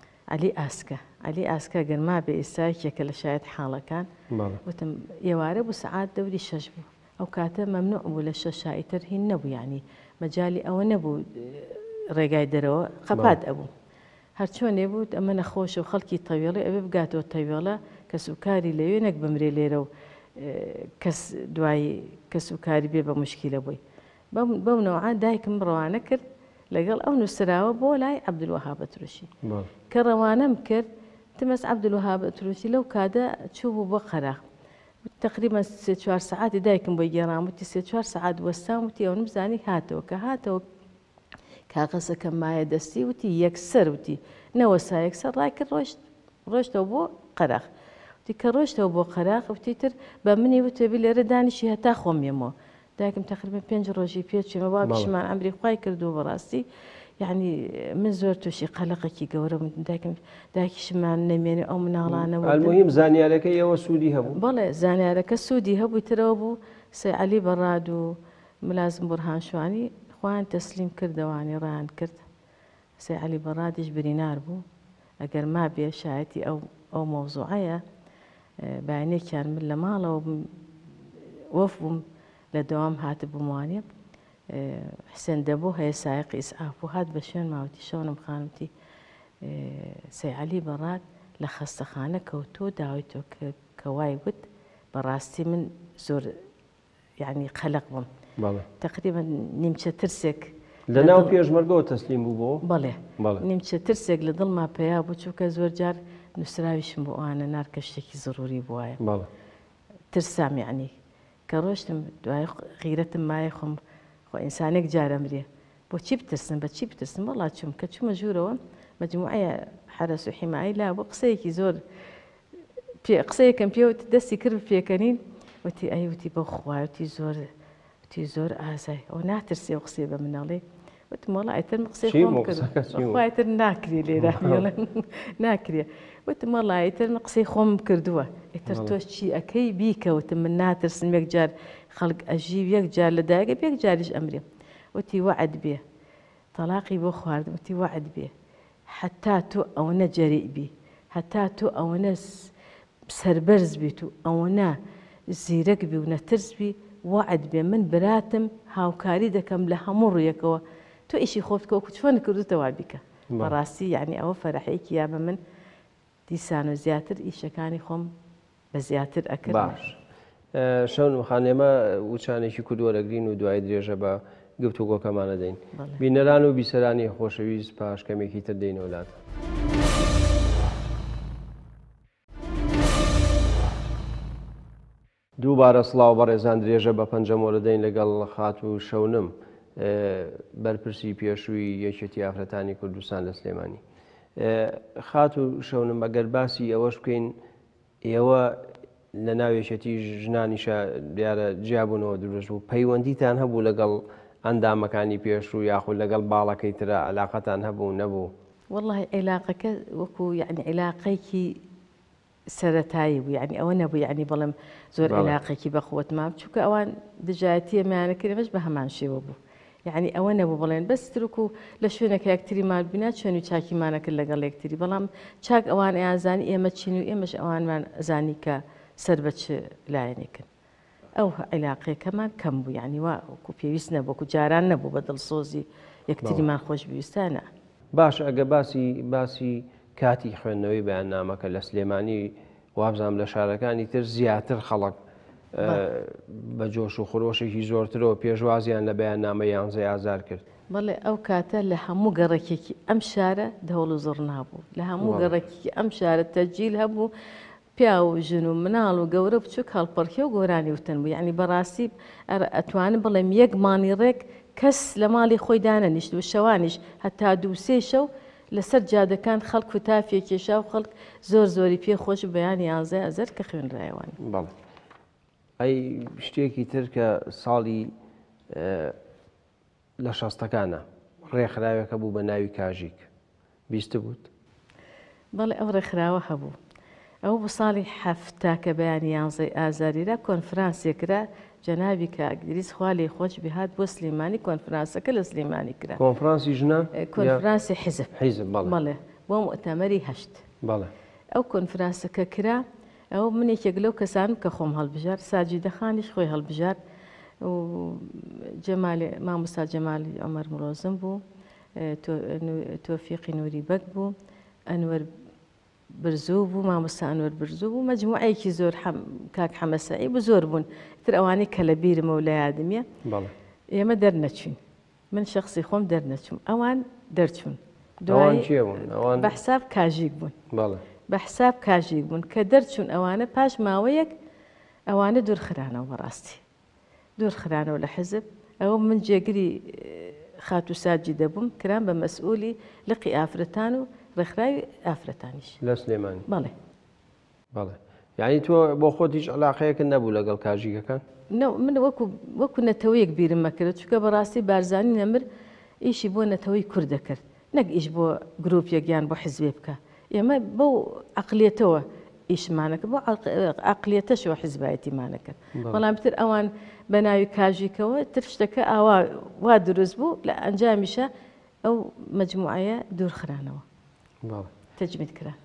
عەلی ئاسکە گەرما بێ ئێستایەکێکە لە شایەت حاڵەکان وتم ئێوارە بوو سەعات دەوری شەش بوو ئەو کاتە مەمنوع بوو لە شەشایی تر هین نەبوو یعنی مەجای ئەوە نەبوو ڕێگای دەرەوە قەپات ئەبوو هەرچۆنێ بوو ئەمە نەخۆش و خەڵکی تەوێڵی ئەوێ بگاتەوە تەوێڵە کە سوکاری لەوێ نەک بمرێ لێرە و کەس دوایی کە سوکاری بێ بە مشکیلە بووی بەو نەوعا دایکم ڕەوانە کرد لەگەڵ ئەو نووسراوە بۆ لای عەبدولوەهاب ئەتروشی کە ڕەوانەم کرد تمەس عەبدولوەهاب ئەتروشی لەو کاتە چوو بوو بۆ قەراق تقریبا 3-4 ساعتی دایکم بۆی گێڕاموتی 3-4 ساعت وەستان وتی ئەو نمزانی هاتەوە کە هاتەوە کاغەسەکە مایە دەستی وتی یەکسەر وتی نەوەسا یەکسەر ڕای کرد ڕۆشتەوە بۆ قەراق وتی کە ڕۆشتەوە بۆ قەراق وتی تر بە منی وتێبی لێرە دانیشی هەتا خۆمێمەوە دایکم تقریبا 5 ڕۆژی پێچێمە وا پیشمان ئەمری خوای کردو بەڕاستی یعنی من زۆر تووشی قەلەقێکی گەورە دایکیشمان نەمێنێ ئەو مناڵانەوە
المهم زانیارەکەی ئەوە سوودی هەبوو
بەڵێ زانیارەکە سوودی هەبووی ترەوە بوو سەی عەلی بەڕاد و ملازم بورهانشوانی خوان تەسلیم کردەوانی ڕیان کرد سەی عەلی بەڕادیش برینار بوو ئەگەر ما بێ شایەتی ئەو مەوزوعەیە بەیانێکیان من لە ماڵەوە وەف بووم لە دەوام هاتە بووموانێ حسێن دەبوو هەیە سایقی ئیسعاف و هات بە شوێن ماوەتی شەونم خانوتی سەی عەلی بەڕاد لە خەستەخانە کەوتۆ داوای تۆ کە وای وت بەڕاستی من زۆر یعنی قەلەق بووم تقریبا نیمچە ترسێک
لە ناو پێشمەرگەوە تەسلیم بوو بۆ
بەڵێ نیمچە ترسێک لە دڵما پێیا بوو چووکە زۆر جار نووسراویشم بۆ ئەوانە نارکە شتێکی زەڕوری بووایە ترسام یعنی کە ڕۆشتم دوای غیرەتم مایە خۆم خۆ ئینسانێک جارەمرێ بۆ چی بترسم بە چی بترسم وەڵا چوم کە چوومە ژوورەوە مەجموعەیە حرەس و حیمایی لا بۆ قسەیەکی زۆر قسەیەکەم پێوت دەستی کرد پێکەنین وتی ئەی وتی بە خوایەتی زۆر ئازای ئەو ناترسێ و قسەی بە مناڵێ وتم وەڵا ئەیتر قسەی خۆم کرد خوایەتر ناکرێ لێرە ناکرێ وتم وەڵا ئەیتر قسەی خۆم کردووە ئەیتر تۆش چی ئەەکەی بیکەوتم من ناترسم یەک جار خەڵک ئەژیو یەک جار لە دایگە یەک جاریش ئەمرێ وتی وەعد بێ تەلاقی بۆ خواردم وتی وەعد بێ حتا تۆ ئەوەنە جەریء بی هەتا تۆ ئەوەنە سەربەرز بیت و ئەوەنە زیرەک بی و نەترس بی وەعد بێ من براتم هاوکاری دەکەم لە هەموو ڕوویەکەوە تۆ ئیشی خۆتکەوە کوچفۆنە کردوتەوە بیکە بەڕاستی یعنی ئەوە فەرەحەیەکی یا بە من دیسان و زیاتر ئیشەکانی خۆم بە زیاتر ئەکرد
باش شەون خانێمە وچانێکی کودوەرەگرین و دوای درێژە بە گفتوگۆکەمانە دەین بینەران و بیسەرانی خۆشەویست پاشکەمێکی تر دەینەوەلات. دووبارە سڵاو بەڕێزان درێژە بە پەنجەمۆرە دەین لەگەڵ خات و شەونم بەرپرسی پێشووی یەکێتی ئافرەتانی کوردستان لە سلێمانی. خات و شەونم ئەگەر باسی ئەوەش بکەین ئێوە لە ناوێشێتی ژنانیشە دیارە جیابوونەوە دروست بوو پەیوەندیتان هەبوو لەگەڵ ئەندامەکانی پێشوو یاخود لەگەڵ باڵەکەی ترە علاقەتان هەبوو نەبوو؟
والله علاقەکە وەکو یعنی علاقەیەکی سەرەتایی بوو یعنی ئەوە نەبوو یعنی بەڵێم زۆر عێلاقێکی بەخۆت مام چووکە ئەوان دژایەتی ئەمانەکردمەش بە هەمان شێوە بوو یعنی ئەوە نەبوو بڵێن بەس ترک و لە شوێنەکە یەکتریمان بینە چێن و چاکیمانەکرد لەگەڵ یەکتری بەڵام چاک ئەوان ئەیانزانی ئێمە چین و ئێمەش ئەوانمان زانی کە سەر بە چ لایەنێکن ئەو عێلاقەکەمان کەم بوو یعنی وا وەکو پێویست نەبوو جاران نەبوو بە دڵسۆزی یەکتریمان خۆشبویستانە.
باش ئەگە باسی کاتی خوێندنەوەی بەیاننامەکە لە سلێمانی وابزانام لە شارەکانی تر زیاتر خەڵک بە جۆش و خۆشێکی زۆرترەوە پێشوازیان لە بەیاننامە 11 ئازار کرد.
بەڵێ ئەو کاتە لە هەموو گەڕێکێکی ئەم شارە دەوڵ و زڕ نابوو لە هەموو گەڕێکی ئەم شارە تەجیل هەبوو پیا و ژن و مناڵ و گەورە بچووک هەڵپەرکێ و گۆرانی وتن بوو یعنی بەڕاستی ئەتوانم بڵێم یەک مانی ڕێک کەس لە ماڵی خۆی دانەنیشت و شەوانیش هەتا 2-3 شەو لەسەر جادەکان خەڵک و تافێ کێشا و خەڵک زۆری پێخۆش بەیان 11 ئازار کە خوێنرایەوان.
بەڵێ ئەی شتێکی تر کە ساڵی لە شەستەکانە ڕێکخراوێکە بوو بە ناوی کاژیک بیستە بووت؟
بەڵێ ئەو ڕێکخراوە هەبوو ئەو بۆ ساڵی 7 کە بەیانی 11 ئازاریرا کۆنفرانسێکرا جەنابی کاگدریس خوا لێی خۆش بهات بۆ سلێمانی کۆنفرانسەکە لە سلێمانی کرا
کۆنفرانسی ژنە
کۆنفرانسی حیزب
بەڵێ
بۆ مؤتەمەری 8
بەڵێ
ئەو کۆنفرانسەکە کرا ئەو منێکێک لەو کەسانم کە خۆم هەڵبژار ساجیدەخانیش خۆی هەڵبژار و مامۆستا جەمالی عومەر مرۆزم بوو تۆفیقی نووری بەک بوو ئەنوەر برزوو بوو مامۆستا ئەنوەر برزوو بوو مەجموعەیەکی زۆر کاک حەمەسایی بوو زۆر بوون تر ئەوانەی کە لە بیرمە و لە یادمیە ئێمە دەرنەچوین من شخصی خۆم دەرنەچوم ئەوان دەرچوون بە حساب کاژیک بوون بە حساب کاژیک بوون کە دەرچوون ئەوانە پاش ماوەیەک ئەوانە دوورخرانەوە بەڕاستی دوورخرانەوە لە حزب ئەوە من جێگری خات و ساجی دەبووم کران بە مەسئولی لقی ئافرەتان و ڕێکخراوی ئافرەتانیش
لە سلێمانی.
بەڵێ
یعنی تۆ بۆ خۆت هیچ علاقەیەکن نەبوو لەگەڵ کاژیکەکان؟
من وەکو نەتەوەیەک بیرم مەکرد چونکە بەڕاستی بارزانی نەمر ئیشی بۆ نەتەوەی کوور دەکرد نەک ئیش بۆ گرروپێکیان بۆ حیزبێ بکە ئێمە بەو عقلێتەوە ئیشمانەکە بۆ عقلێتەشەوە حیزبایەتیمانەکە بەڵام تر ئەوان بە ناوی کاژیکەوە تر شتەکە ئاوا وا دروست بوو لە ئەنجامیشە ئەو مەجموعەیە دوورخرانەوە تەجمید کرا.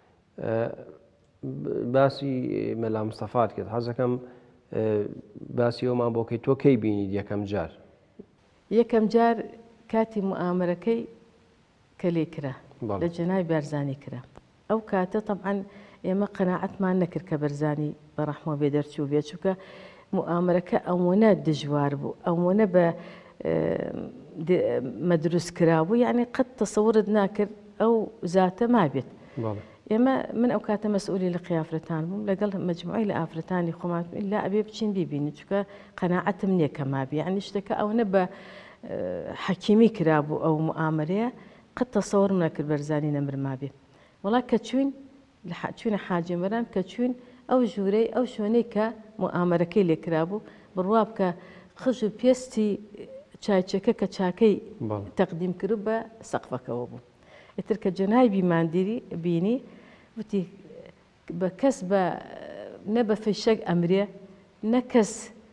باسی مەلا مستەفات کرد حەزەکەم باسی ئەومان بۆکەی تۆ کەی بینیت
یەکەم جار کاتی موئامەرەکەی کە لێ کرا لە جەنای بارزانی کرا ئەو کاتە طبعاً ئێمە قەناعەتمان نەکرد کە بەرزانی بەڕەحمە بێ دەرچوو بێت چونکە موئامەرەکە ئەوەنە دژوار بوو ئەوەنە بە مەدروست کرا بوو یعنی قەت تەسەورت ناکرد ئەو زاتە مابێت. ئێمە من ئەو کاتە مەسئولی لە قیافرەتان بووم لەگەڵ مەجموعی لە ئافرەتانی خۆمان لا ئەبێ بچین بیبینی چونکە قەناعەتم نییە کە مابێ یعنی شتەکە ئەوەنە بە حەکیمی کرا بوو ئەو موئامەرەیە قەت تەسەورم نەکرد بەرزانی نەمر مابێ وڵا کە چوینە حاجێمەران کە چوین ئەو ژوورەی ئەو شوێنەی کە موئامەرەکەی لێکرا بوو بڕوا بکە خژ و پێستی چایچەکە کە چاکەی تەقدیم کرد بە سەقفەکەەوە بوو ئتر کە جەنابی ماندیری بینی وتی بە کەس بە نە بە فەیشەک ئەمرێ نە کەس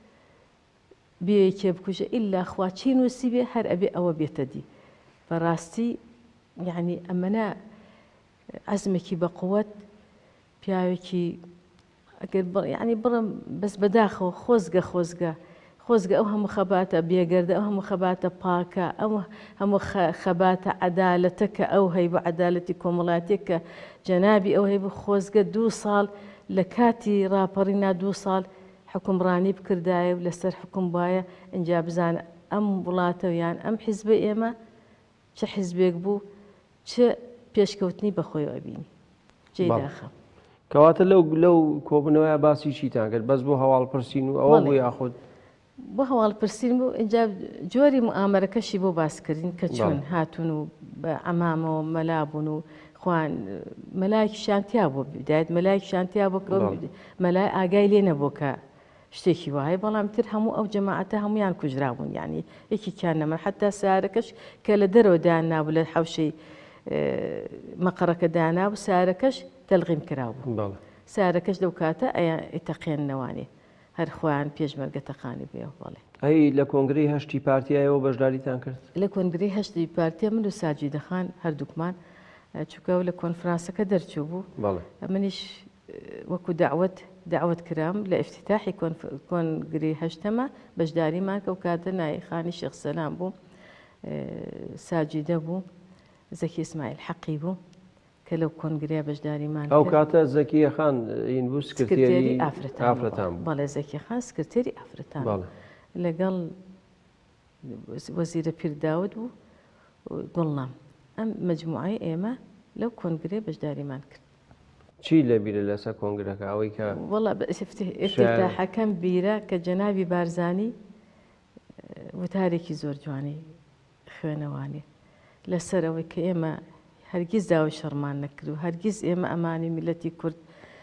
بێکێ بکوژە ئیلا خواچی نووسی بێ هەر ئەبێ ئەوە بێتە دی بەڕاستی یعنی ئەمەە عەزمێکی بە قووەت پیاوێکی ئەگەر ینی بڕم بەس بەداخەوە خۆزگە ئەو هەموو خەباتە بێگەردە ئەو هەموو خەباتە پاکە ئەو هەموو خەباتە عەدالەتە کە ئەو هەی بە عەدالەتی کۆمەڵاتێک کە جەنابی ئەو هەی بە خۆزگە 2 ساڵ لە کاتی ڕاپەڕینا 2 ساڵ حکومڕانی بکردایە و لەسەر حکوم وایە ئەجا بزانە ئەم وڵاتە یان ئەم حیزبە ئێمە چه حیزبێک بوو چه پێشکەوتنی بەخۆیەوە بینی جێداخە.
کەواتە لەو کۆبنەوەی باسی چیتان کرد بەس بۆ هەواڵپرسین و ئەوە بۆ یاخود
بۆ هەواڵپرسین بوو اینجا جۆری موئامەرەکەشی بۆ باسکردین کە چۆن هاتوون و بە ئەمامەوە مەلابوون و خوان مەلایەکی شانتیا بۆ بدایت مەلایەکی شانتیا بۆ مەلای ئاگای لێ نەبوو کە شتێکی وایە بەڵام تر هەموو ئەو جەماعەتە هەمویان کوژرابوون یعنی یەکێکیان نەمەر حتا سارەکەش کە لە دەرەوە دانابوو لە حەوشەی مەقەڕەکە دانابوو سارەکەش تەلغیم کرابوو سارەکەش دەو کاتە ئەتەقێننەوانی هەر خۆیان پێشمەرگەتەقانی بێ بڵێ.
ئەی لە کۆنگری هەشتی پارتیایەوە بەشداریتان کرد؟
لە کۆنگری هەشتی پارتیە من و ساجیدەخان هەردووکمان چووکە لە کۆنفرانسەکە دەرچوو بوو. منیش وەکو دعوت کرام لە ئفتتاحی کۆنگری هەشتەمە بەشداریمان کە و کاتە نایخانی شێخ سەلام بوو، ساجیدە بوو، زەکی ئیسماعیل حەقی بوو کە لەو کۆنگرەیە بەشداریمان
ئەو کاتە زەکیە خان هین بوو سکرتێری
ئافرەتان بەڵێ زەکی خان سکرتێری ئافرەتان لەگەڵ وەزیرە پیرداود بوو گوڵنام. ئەم مەجموعەی ئێمە لەو کۆنگرێ بەشداریمان کرد.
چی لە بیرە لەسەر کۆنگرەکە ئەوەی کە
وەڵا ئفتتاحەکەم بیرە کە جەنابی بارزانی وتارێکی زۆر جوانی خوێنەوانی لەسەر ئەوەی کە ئێمە هەرگیز داوای شەڕمان نەکرد و هەرگیز ئێمە ئەمانی میلەتی کورد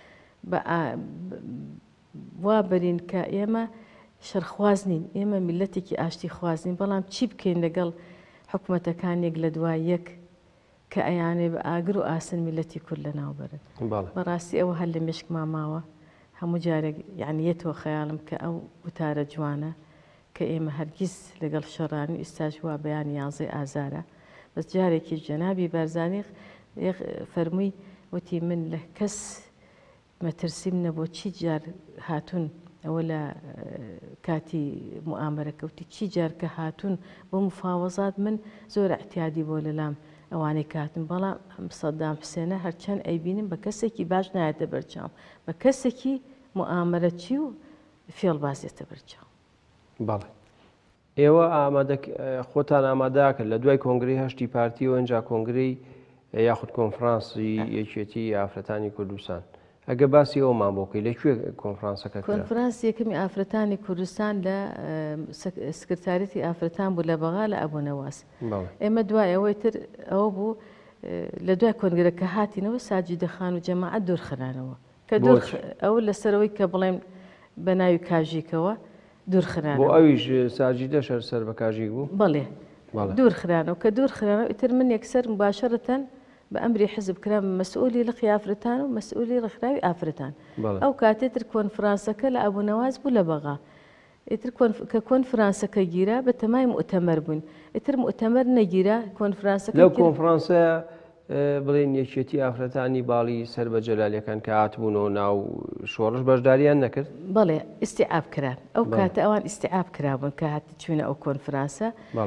وا بەرین کە ئێمە شەرخوازنین، ئێمە میلەتێکی ئاشتی خوازنین، بەڵام چی بکەین لەگەڵ حکوومەتەکانێک لە دوای یەک کە ئەیانێ بە ئاگر و ئاسن میلەتی کورد لە ناوبەرن. بەڕاستی ئەوە هەر لە مشکمان ماوە هەموو جارێک یعنیەتەوە خەیاڵم کە ئەو وتارە جوانە کە ئێمە هەرگیز لەگەڵ شەڕانی ئێستاش وا بەیانی 11 ئازارە. بەس جارێکی جەنابی بارزانی فەرمووی وتی من لە کەس مەترسیم نەبوو چی جار هاتوون ئەوە لە کاتی موامەرەکەوتی چی جار کە هاتوون بۆ مفاوەزات من زۆر احتیادی بۆ لەلام ئەوانەی کاتن، بەڵام سەدام حوسێنە هەرچەند ئەیبینم بە کەسێکی باش نایەتە بەرچاو، بە کەسێکی موامەرەچی و فێڵبازێتە بەرچاو.
بەڵێ ئێوە خۆتان ئامادەکرد لە دوای کۆنگری هەشتی پارتیەوە ئەنجا کۆنگری یاخود کۆنفرانسی یەکێتی ئافرەتانی کوردستان ئەگە باسی ئەومان بۆکەی لەکوێ کۆنفرانسەکە
کۆنفرانس یەکەمی ئافرەتانی کوردستان لە سکرتارەتی ئافرەتان بوو لە بەغا لە ئەبوونەواس. ئێمە دوای ئەوەی تر ئەوە بوو لە دوای کۆنگرەکە هاتینەوە ساجیدەخان و جەماعەت دوورخرانەوە کە ئەو لەسەرەوەی کە بڵێم بە ناوی کاژیکەوە دوورخران
بۆ ئەویش ساجیدە سەر بە کاژیک بوو.
بەڵێ دوورخرانەوە کە دوورخرانەوە ئیتر من یەکسەر مباشرەتەن بە ئەمری حزب کرام مەسئولی لقی ئافرەتان و مەسئولی ڕێکخراوی ئافرەتان. ئەو کاتێتر کۆنفرانسەکە لە ئەبوونەواز بوو لە بەغا. ئیتر کە کۆنفرانسەکە گیرا بە تەمای مؤتەمەر بوون. ئیتر مؤتەمەر نەگیرا کۆنفرانسەکە
لەو کۆنفرانسە بڵێن یەکێتی ئافرەتانی باڵی سەر بە جەلالەکان کە هاتبوونەوە ناو شۆڕش بەشداریان نەکرد؟
بەڵێ ئیستیعاب کران. ئەو کاتە ئەوان ئیستیعاب کرابوون کە هاتی چوونە ئەو کۆنفرانسە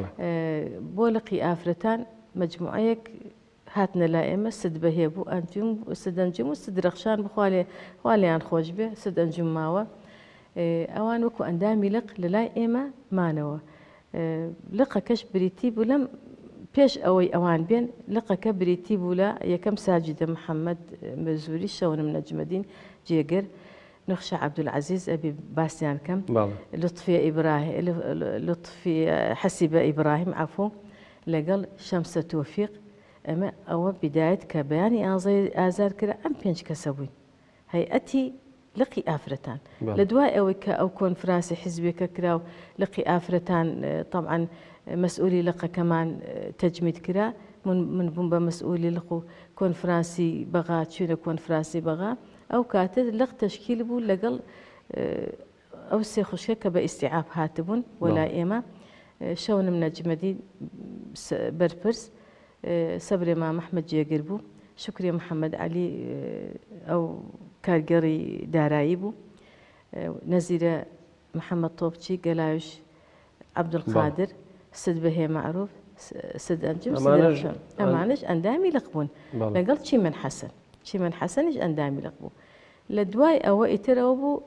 بۆ لقی ئافرەتان مەجموعەیەک هاتنە لای ئێمە سد بەهێ بوو ئەنجوم سدەنجم و سدرەخشان خوالیان خۆش بێ سدەنجم ماوە ئەوان وەکو ئەندامی لق لە لای ئێمە مانەوە. لقەکەش بریتی بوو لەم پێش ئەوەی ئەوان بێن لقەکە بریتی بوو لە یەکەم ساجیدە محەممەد مەزوری شەونم نەجمەدین جێگەر نەخشە عەبدولعەزیز ئەبی باسییان کەم لطفی حەسیبە ئیبراهیم عەفۆ لەگەڵ شەمسە تۆفیق ئەمە ئەوە بیدایەت کە بەیانی ئازار کرا ئەم 5 کەسە بووین هەیئەتی لقی ئافرەتان. لە دوای ئەوەی کە ئەو کۆنفرانسی حیزبێکە کرا و لقی ئافرەتان طبعاً مەسئولی لقەکەمان تەجمید کرا من بووم بە مەسئولی لق و کۆنفرانسی بەغا چوونە کۆنفرانسی بەغا. ئەو کاتە لق تەشکیل بوو لەگەڵ ئەو سێ خوشکە کە بە ئیستیعاب هاتبوون وەلای ئێمە شەونم نەجمەدی بەرپرس سەبرێ مام ئەحمەد جێگر بوو، شکرێ محەممەد عەلی ئەو کارگەڕی دارایی بوو، نەزیرە محەممەد تۆپچی گەلاوش عەبدولقادر سد بەهێ معروف سد ئەنجم ئەمانش ئەندامی لق بوون لەگەڵ چیمەن حەسەنیش ئەندامی لق بوو. لە دوای ئەوە ئیترەوە بوو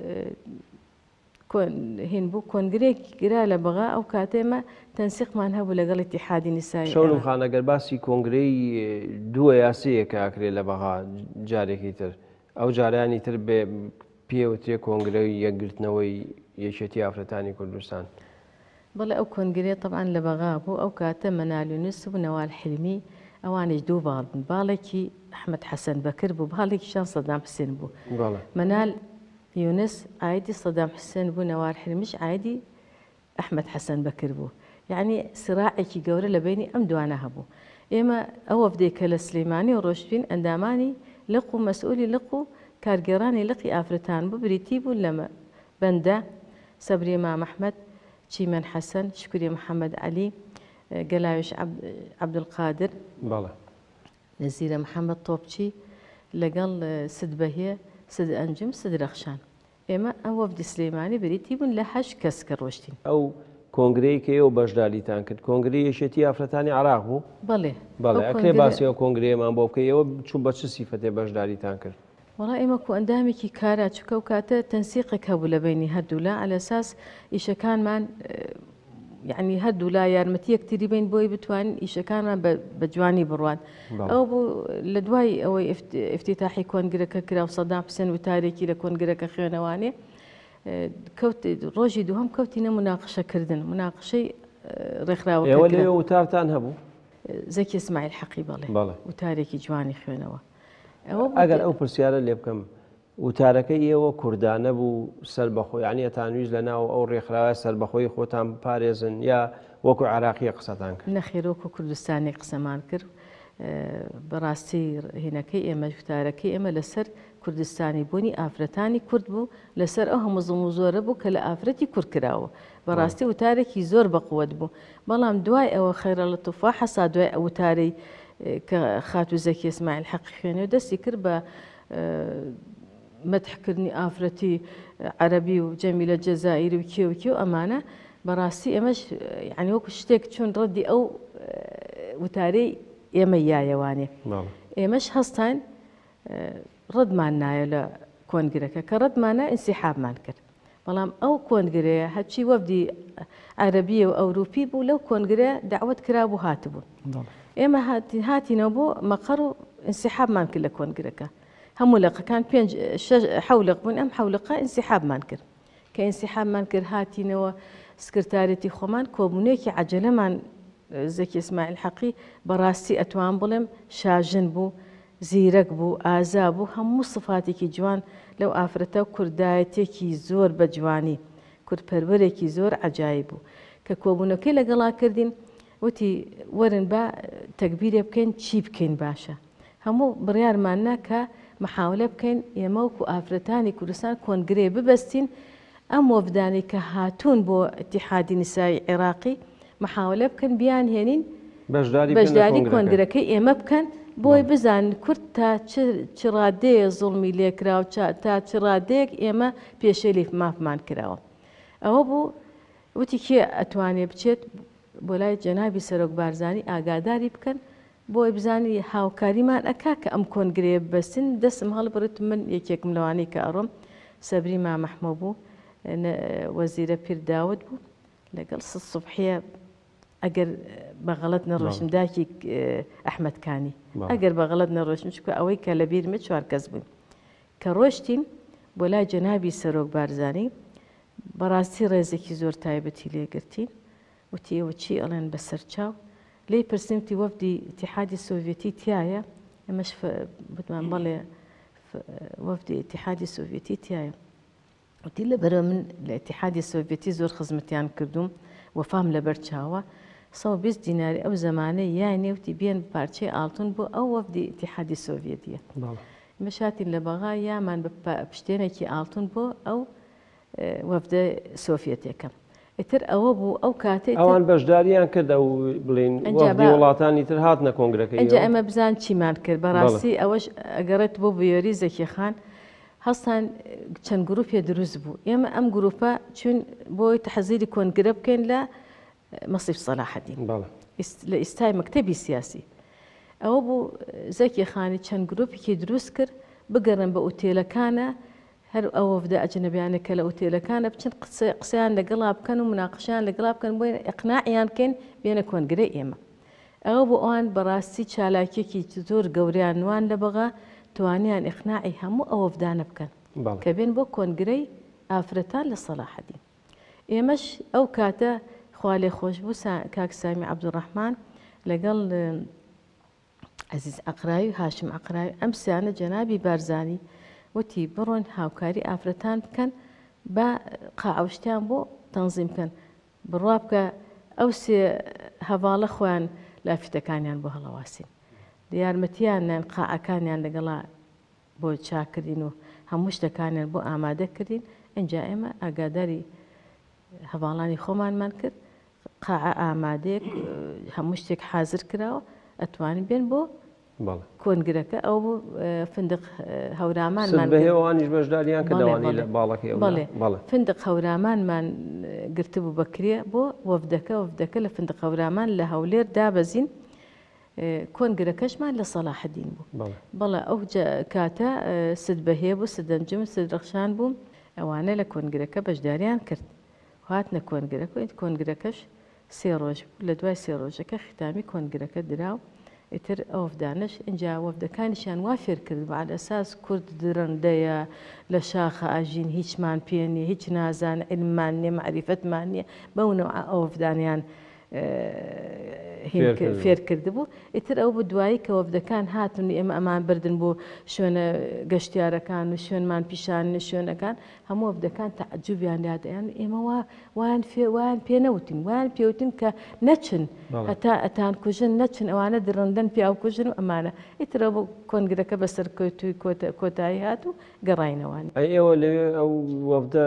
هین بوو کۆنگرێکی گرا لە بەغا ئەو کاتێمە تەنسیقمان هەبوو لەگەڵ ئیتیحادی نیسایی.
شەونم خان ئەگەر باسی کۆنگرەی دووە یاسەیەکە ئاکرێت لە بەغا جارێکی تر ئەو جارانی تر بێ پێوترێ کۆنگرەی یەکگرتنەوەی یەکێتی ئافرەتانی کوردستان.
بەڵێ ئەو کۆنگرێ طبعاً لە بەغا بوو ئەو کاتە مەنال یونس و نەوال حلمی ئەوانش دوو باڵ بوون، باڵێکی ئەحمەد حەسەن بەکر بوو باڵێکیشان سەدام حوسێن بوو. مەنال یونس ئایدی سەدام حوسێن بوو، نەوال حلمیش ئایدی ئەحمەد حەسەن بەکر بوو. یعنی سراعێکی گەورە لە بینی ئەم دوانە هەبوو. ئێمە ئەو وەفدێک کە لە سلەیمانی و ڕۆشتوین ئەندامانی لق و مەسئولی لق و کارگێڕانی لقی ئافرەتان بوو بریتی بوو لەمە بەندە سەبری مام ئەحمەد چیمەن حەسەن شکوری محەممەد عەلی گەلاوێش عەبدولقادر نەزیرە محەممەد تۆپچی لەگەڵ سد بەهێ سد ئەنجوم سد رەخشان ئێمە ئەم وەفدی سلەیمانی بریتی بوون لە 8 کەس کە ڕۆشتین.
ئەو کۆنگرەی کە ئێوە بەشداریتان کرد کۆنگری یەشێتی ئافرەتانی عراق بوو؟
بەڵێ
بەڵێ ئەکرێ باسیەوە کۆنگرەیەمان بۆ بکەی ئێوە چوون بە چ سیفەتێ بەشداریتان کرد؟
وڵا ئێمە کو ئەندامێکی کارا چووکە و کاتە تەنسیقێک هەبوو لە بینی هەردوولا على ئەساس ئیشەکانمان یعنی هەردوو لا یارمەتی یەکتری بین بۆی بتوانین ئیشەکانمان بە جوانی بڕوان. ئەو بوو لە دوای ئەوەی ئفتتاحی کۆنگرەکە کرا و سەدام حوسێن وتارێکی لە کۆنگرەکە خوێنەوانێ ڕۆژی دووهەم کەوتینە مناقشەکردن مناقشەی ڕێکخراوەکە.
ئێوە لێ وتارتان هەبوو؟
زەکی ئیسماعیل حەقی بەڵێ وتارێکی جوانی خوێنەوە.
ئەگەر ئەو پرسیارە لێ بکەم وتارەکەی ئێوە کوردانە بوو سەر بەخۆی یعنی ئەتانویست لەناو ئەو ڕێکخراوە سەر بەخۆی خۆتان پارێزن یا وەکو عراقیە قسەتان کرد؟
نەخێرۆکو کوردستانی قسەمان کرد بەڕاستی هێنەکەی ئێمە وتارەکەی ئێمە لەسەر کوردستانی بوونی ئافرەتانی کورد بوو لەسەر ئەو هەموو زڵم و زۆرە بوو کە لە ئافرەتی کورد کراوە بەڕاستی وتارێکی زۆر بەقووەت بوو. بەڵام دوای ئەوە خەیرە لە توفا حەسا دوای ئەو وتارەی کە خاتو زەکی ئیسماعیل حەقی خوێنێ و دەستی کرد بە مەدحکردنی ئافرەتی عەرەبی و جەمیلە جەزائیری و کێ و ئەمانە بەڕاستی ئێمەش یعنی وەکو شتێک چۆن ڕەدی ئەو وتارەی ئێمە یایەوانێ ئێمەش هەستان ڕەدمان نایە لە کۆنگرەکە کە ڕەدمانە ئینسیحابمان کرد. بەڵام ئەو کۆنگرەیە هەرچی وەفدی عەرەبیە و ئەوروپی بوو لەو کۆنگرە داوەت کرابوو هاتبوون. ئێمە هاتینەوە بۆ مەقەڕ و ئینسیحابمان کرد لە کۆنگرەکە. هەموو لەقەکان 5 لەق بوون ئەم حەولقە ئینسیحابمان کرد کە ئینسیحابمان کرد هاتینەوە سکرتارەتی خۆمان کۆبوونێکی عەجەلەمان زەکی ئیسماعیل حەقی بەڕاستی ئەتوان بڵێم شاژن بوو زیرەک بوو ئازا بوو هەموو سفاتێکی جوان لەو ئافرەتە کوردایەتێکی زۆر بە جوانی کورتپەروەرێکی زۆر عەجایب بوو کە کۆبوونەکەی لەگەڵا کردین وتی وەرن بە تەکبیرێ بکەین چی بکەین باشە هەموو بڕیارماننا کە محاولە بکەین ئێمە وەکو ئافرەتانی کوردستان کۆنگرێ ببەستین ئەم وەفدانی کە هاتوون بۆ ئیتیحادی نیسایی عێراقی محاولە بکەن بیان هێنین بەشداری کۆنگرەکەی ئێمە بکەن بۆی بزانن کورد تا چ ڕادەیە زوڵمی لێکراوە تا چ ڕادەیەک ئێمە پێشەی مافمان کراوە. ئەوە بوو وتی کێ ئەتوانێ بچێت بۆ لای جەنابی سەرۆک بارزانی ئاگاداری بکەن بۆی بزانی هاوکاریمان ئەکا کە ئەم کۆنگرێ بەستن دەستم هەڵبڕێت من یەکێکم لەوانەی کە ئەڕۆم سەبری مام ئەحمەد بوو وەزیرە پیر داود بوو لەگەڵ سوبحیە ئەگەر بەغەڵەت نەڕۆشم داکی ئەحمەدکانی ئەگەر بەغەڵەت نەڕۆشم چکە ئەوەی کە لە بیرمە 4 کەس بووین کە ڕۆشتین بۆ لای جەنابی سەرۆک بارزانی بەڕاستی ڕێزێکی زۆر تایبەتی لێگرتین وتی ئێوە چی ئەڵێن بەسەر چاو لێی پرسیمتی وەفدی ئیتیحادی سۆڤێتی تایە ئەمەش بتمان بەڵێ وەفدی ئیتیحادی سۆڤێتی تایە وتی لەبەرەوە من لە ئیتیحادی سۆڤێتی زۆر خزمەتیان کردوم وەفام لەبەر چاوە 120 دیناری ئەو زەمانەی یای نێوتی بێن پارچەی ئاڵتون بۆ ئەو وەفدی ئیتیحادی سۆڤێتیە مەشاتین لە بەغا یامان بە پشتێنێکی ئاڵتون بۆ ئەو وەفدە سۆڤێتەکە ئیتر ئەوە بوو ئەو کاتێک
ئەوان بەشداریان کردە و بڵین وەفدی وڵاتانی تر هاتنە کۆنگرەکەی
ئەنجا ئەمە بزان چیمان کرد بەڕاستی ئەوەش ئەگەڕێت بۆ بێری زەکی خان هەستان چەند گروپێ دروست بوو ئێمە ئەم گروپە چون بۆی تەحەزیری کۆنگرە بکەین لە مەسیف سەلاحەدین لە ئیستای مەکتەبی سیاسی ئەوە بوو زەکی خانی چەند گروپێکی دروست کرد بگەڕن بە ئوتێلەکانە هەر ئەو وەفدە ئەجنەبیانە کە لە ئوتێلەکانە بچن قسەیان لەگەڵا بکەن و مناقشیان لەگەڵا بکەن بۆ ئیقناعیان بکەین بێنە کۆنگرەی ئێمە ئەوە بۆ ئەوان بەڕاستی چالاکیێکی زۆر گەوریان وان لە بەغا توانیان ئیقناعی هەموو ئەو وەفدانە بکەن کە بێن بۆ کۆنگرەی ئافرەتان لە سەلاحەدین ئێمەش ئەو کاتە خوا لێ خۆش بوو کاک سامی عەبدوڕەحمان لەگەڵ عەزیز عەقراوی و هاشم عەقراوی ئەم سیانە جەنابی بارزانی وتی بڕۆن هاوکاری ئافرەتان بکەن بە قاعوشتیان بۆ تەنزیم بکەن بڕوا بکە ئەو سێ هەواڵە خۆیان لافیتەکانیان بۆ هەڵەواسین یارمەتیانیان قاعەکانیان لەگەڵا بۆ چاکردین و هەموو شتەکانیان بۆ ئامادە کردین ئەنجا ئێمە ئاگاداری هەواڵانی خۆمانمان کرد قاعە ئامادەیەک هەموو شتێک حازر کراوە ئەتوانین بێن بۆ کۆنگرەکە ئەو فندق هەورامانمان
بەهێوانیش بەشداریان کردەوانی لە باڵەکەی
فندق هەورامانمان گرتبوو بەکرێ بۆ وەفدەکە لە فندق هەورامان لە هەولێر دابەزین کۆنگرەکەشمان لە سەلاحەدین بوو بەڵێ ئەو کاتە سد بەهێ بوو سدەنجم سدرەخشان بووم ئەوانە لە کۆنگرەکە بەشداریان کرد هاتنە کۆنگرەکەش 3 ڕۆژ لە دوای 3 ڕۆژەکە ختامی کۆنگرەکە دراو ئیتر ئەوفدانش اینجا وەفدەکانیشان وا فێر کرد بە ئەساس کورد درەندەیە لە شاخە ئاژین هیچمان پێ نیە هیچ نازان علممان نیە معریفەتمان نییە بەونەوە ئەوفدانیان فێر کردبوو ئیتر ئەو بوو دوایی کە وەفدەکان هاتن ئێمە ئەمان بردن بۆ شوێنە گەشتیارەکان و شوێنمان پیشان شوێنەکان هەموو وەفدەکان تەعجوبیان لادەیان ئێمە وایان پێ نەوتین وایان پێوتین کە نەچن هەتا ئەتان کوژن نەچن ئەوانە درڕندن پیاو کوژن و ئەمانە ئیتر بۆ کۆنگرەکە بەسەر کۆتایی هات و گەڕاینەوانی
ئێوە لەوێ ئەو وەفدە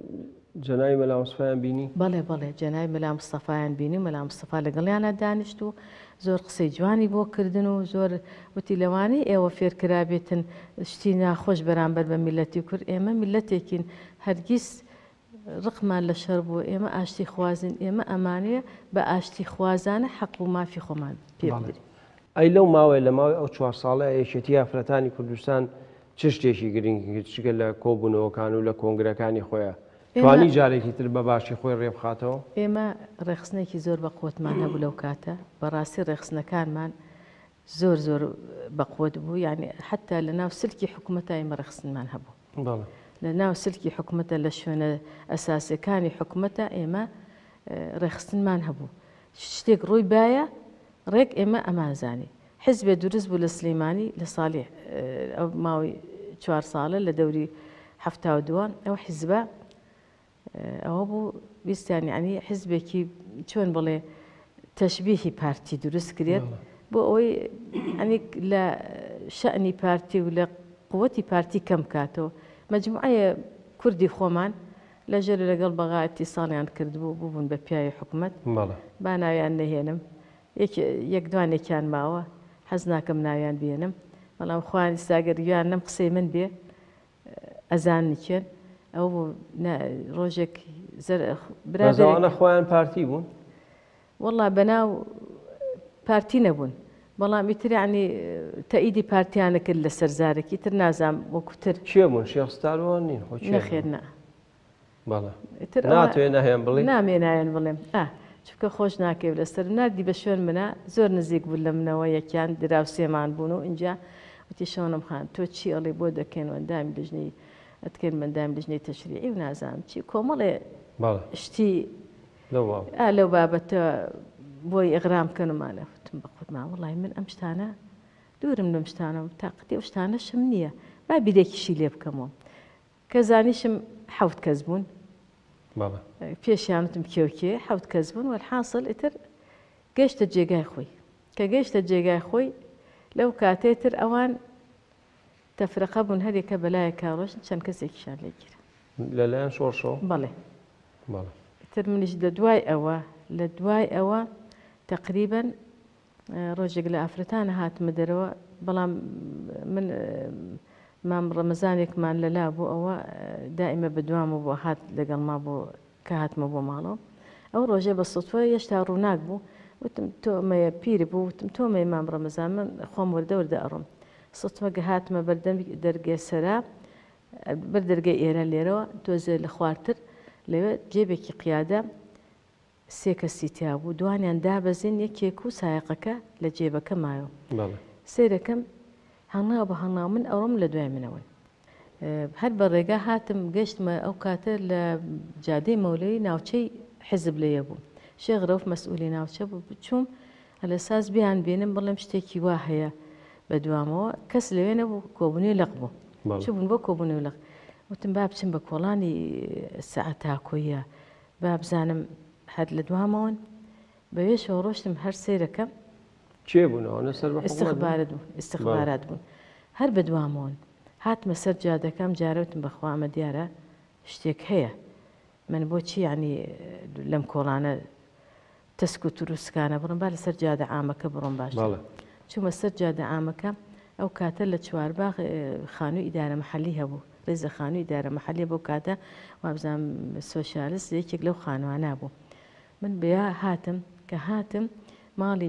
جەنای مەلا مستەفایان بینی؟
بەڵێ جەنای مەلا مستەفایان بینی مەلا مستەفا لەگەڵیانە دانیشت و زۆر قسەی جوانی بۆ کردن و زۆر وتی لەوانەی ئێوە فێرکرابێتن شتی ناخۆش بەرامبەر بە میلەتی کورد ئێمە میلەتێکین هەرگیز ڕقمان لە شەر بوو ئێمە ئاشتی خوازن ئێمە ئەمانەیە بە ئاشتی خوازانە حەق و مافی خۆمان پێ بدەین.
ئەی لەو ماوەیە لە ماوەی ئەو 4 ساڵە یەکێتی یافرەتانی کوردستان چ شتێکی گرنگی چگە لە کۆبوونەوەکان و لە کۆنگرەکانی خۆیان توانی جارێکی تر بە باشی خۆی ڕێبخاتەوە؟
ئێمە ڕێخستنێکی زۆر بە قوتمان هەبوو لەو کاتە بەڕاستی ڕێخستنەکانمان زۆر بەقوت بوو یعنی حتا لە ناو سلکی حکوومەتە ئێمە ڕێخستنمان هەبوو لە ناو سلکی حکوومەتە لە شوێنە ئەساسیەکانی حکوومەتە ئێمە ڕێخستنمان هەبوو شتێک ڕووی باە ڕێک ئێمە ئەمانزانی حزبێ دروست بوو لە سلەیمانی لە ساڵی ئەو ماوەی 4 ساڵە لە دەوری 72 ئەو حیزبە ئەوە بوو ویستیان ینی حزبێکی چۆن بڵێ تەشبیهی پارتی دروست کرێت بۆ ئەوەی ئەنی لە شەعنی پارتی و لە قووەتی پارتی کەم کاتەوە مەجموعەیە کوردی خۆمان لەژێر لەگەڵ بەغایەتی ساڵیان کردبوو بوون بە پیاوی حکوومەت با ناویان نەهێنم یەک دوانێکیان ماوە حەز ناکەم ناویان بێنم بەڵام خوانی ساگەریان نەم قسەی من بێ ئەزان نکێن ئەو ڕۆژێک
برادرانە خۆیان پارتی بوون
وەڵا بەناو پارتی نەبوون بەڵام ئیترانی تەئیدی پارتیانە کرد لە سەرزارێکی تر نازام وەکوتر
چێ بوون شێخستانەوە نین
نەخێرنا
ناتوێ نەهێن بڵێ
نامێنایەن بڵێم چکە خۆش ناکەی لەسەر نردی بە شوێن منە زۆر نزیک بوو لە منەوە یەکیان دراوسێمان بوون و اینجا وتی شەونم خان تۆ چی ئەڵێ بۆ دەکەن ئەندامی لژنەی ئەتکەن بەندام لژنەی تەشریعی و نازانم چی کۆمەڵێ شتی لەو بابەتە بۆی ئەغرام کەنمانە وتم بە خودمان وڵی من ئەم شتانە دوورم لەم شتانە تاقەتی ئەو شتانەشم نییە با بیرێکیشی لێ بکەمەوە کە زانیشم 7 کەس بوون پێشیانتم کێوکێ 7 کەس بوون وەرحاصل ئیتر گەشتە جێگای خۆی کە گەشتە جێگای خۆی لەو کاتێتر ئەوان تەفرەقە بوون هەرێکە بەلایە کاڕۆژن چەند کەسێکیشان لێگیرە
لەلایەن شۆڕشەوە
بەڵێ تر منیش لە دوای ئەوە تقریبەن ڕۆژێک لە ئافرەتانە هاتمە دەرەوە بەڵام من مام ڕەمەزانێکمان لەلا بوو ئەوە دائیمە بەدوامە بۆ هات لەگەڵ ما بۆ کە هاتمە بۆ ماڵەوە ئەو ڕۆژێ بە سوتوە هێشتا ڕووناک بوو وتم تۆمەیە پیری بوو وتم تۆمەی مام ڕەمەزان من خۆم وەردە ئەڕۆم سوتوەگە هاتمە بەردەم دەرگێ سەرا بەر دەرگای ئێرە لێرەوە تۆزێ لە خوارتر لەوێ جێبێکی قیادە 3 کەسی تیا بوو دوانیان دابەزین یەکێک و سایقەکە لە جێبەکە مایەوە سێرەکەم هەناو بە هەناو من ئەوڕۆم لە دوای منەوەن هەر بە ڕێگا هاتم گەشتمە ئەو کاتە لە جادەی مەولەوی ناوچەی حزب لێیە بوو شێخ ڕەوف مەسئولی ناوچە بوو بچووم هەلە ساز بیان بێنم بڵێم شتێکی وا هەیە بەدوامەوە کەس لەوێ نەبوو کۆبوونی لەق بوو چ بوون بۆ کۆبوونی لەق وتم با بچم بە کۆڵانی سەعات تاکۆیە با بزانم هەر لە دوامەوەن بەوێشەوە ڕۆشتم هەر سێرەکەم
چێ بوونەوە لەسەر
استخبارات بوون هەر بەدوامەوەن هاتمە سەر جادەکەم جارەوتم بەخوا ئەمە دیارە شتێک هەیە من بۆچی ینی لەم کۆڵانە تەسک و توروسکانە بڕم با لەسەر جادە عامەکە بڕۆم باش چوومە سەر جادە عامەکە ئەو کاتە لە چوارباغ خانووی ئیدارە مەحەلی هەبوو ڕێزە خانووی ئیدارە مەحەلی بۆ کاتە وابزانام سۆشیالیست یەکێک لەو خانوانە بوو من بیا هاتم کە هاتم ماڵی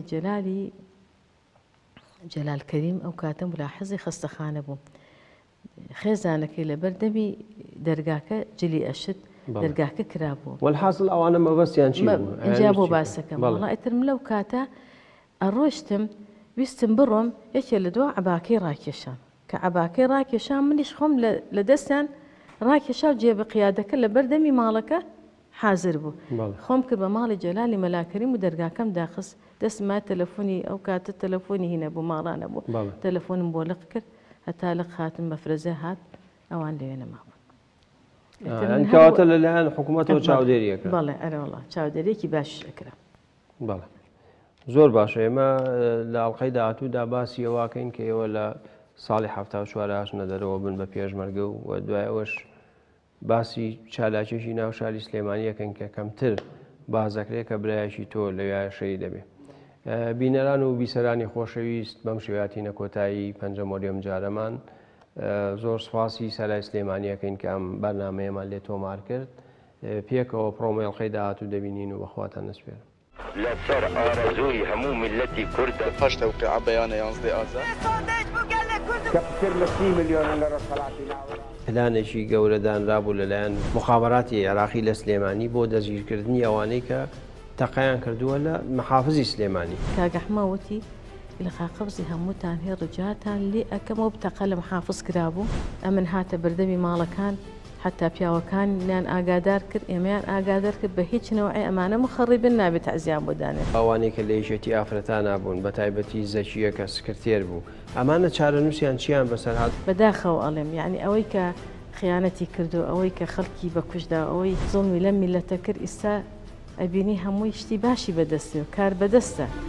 جەلال کەریم ئەو کاتە ملاحەزی خستەخانە بوو خێزانەکەی لە بەردەمی دەرگاکە جلی ئەشت دەرگاکە کرابوو
والحاصل ئەوانە مەبەستیان چی
اینجا بۆ باسەکەم وڵا ئیتر لەو کاتە ئەڕۆشتم ویستم بڕۆم یەکێ لە دو عەباکەی ڕاکێشان کە عەباکەی ڕاکێشان منیش خۆم لە دەستیان ڕاکێشا و جێبە قیادەکە لە بەردەمی ماڵەکە حازر بوو خۆم کرد بە ماڵی جەلالی مەلاکەریم و دەرگاکەم داخست دەستما تەلەفۆنی ئەو کاتە تەلەفۆنی هینە بوو ماڵانە بوو تەلەفۆنم بۆ لەق کرد هەتا لە خاتم بە فرەزە هات ئەوان لەوێ نەماوە
کەواتە لەلایەن حکوومەتەوە چاودێریەکە
بەڵێ ئەرەوەڵا چاودێریەکی باش ئەکرا
بەڵێ زۆر باشە ئێمە لە ئەڵقەی داهاتوودا باسی ئەوواکەین کە ئێوە لە ساڵی 1970 هاتنە دەرەوە بن بە پێشمەرگە و دوای ئەوەش باسی چالاکێشی ناو شاری سلێمانیەکەن کە کەمتر بازەکرێت کە برایەکی تۆ لەوێ شەی دەبێت بینەران و بیسەرانی خۆشەویست بەم شێواتینە کۆتایی پەنجەمۆریەم جارەمان زۆر سپاسی سەرای سلێمانیەکەین کە ئەم بەرنامەیەمان لێ تۆمار کرد پێکەوە پرۆمۆیڵخەی داهاتوو دەبینین و بەخواتان نسپێرم
لەسەر ئارەزووی هەموو ملەتی کوردە
پشتە و کە بەیانە 11 ئازار
کەپتر لە 30 میلیۆن لە ڕۆژهەڵاتی ناوە
پلانێکی گەورەدانرابوو لەلایەن مخابەراتی عێراقی لە سلێمانی بۆ دەگیرکردنی ئەوانەی کە تەقەیان کردووە لە محافزی سلێمانی
کاگەحمەوەتی لە خاقەبزی هەمووتان هێ ڕجاتان لێ ئەەکەمەوە بتەقە لە محافز کرابوو ئەمن هاتە بەردەمی ماڵەکان حتا پیاوەکانیان ئاگادار کرد ئێمەیان ئاگادار کرد بە هیچ نەوەی ئەمانە مخەڕیبن نابێت تەعزیان بۆدانێت
ئەوانەی کە لە یەکێتی ئافرەتان نبوون بە تایبەتی زەکیە کە سکرتێر بوو ئەمانە چارەنووسیان چیان بەسەر هات
بەداخەوە ئەڵێم یعنی ئەوەی کە خیانەتی کردو ئەوەی کە خەڵکی بەکوشدا ئەوەی زڵمی لەم میلەتە کرد ئێستا ئەبینی هەمووی شتی باشی بەدەستێ و کار بەدەستە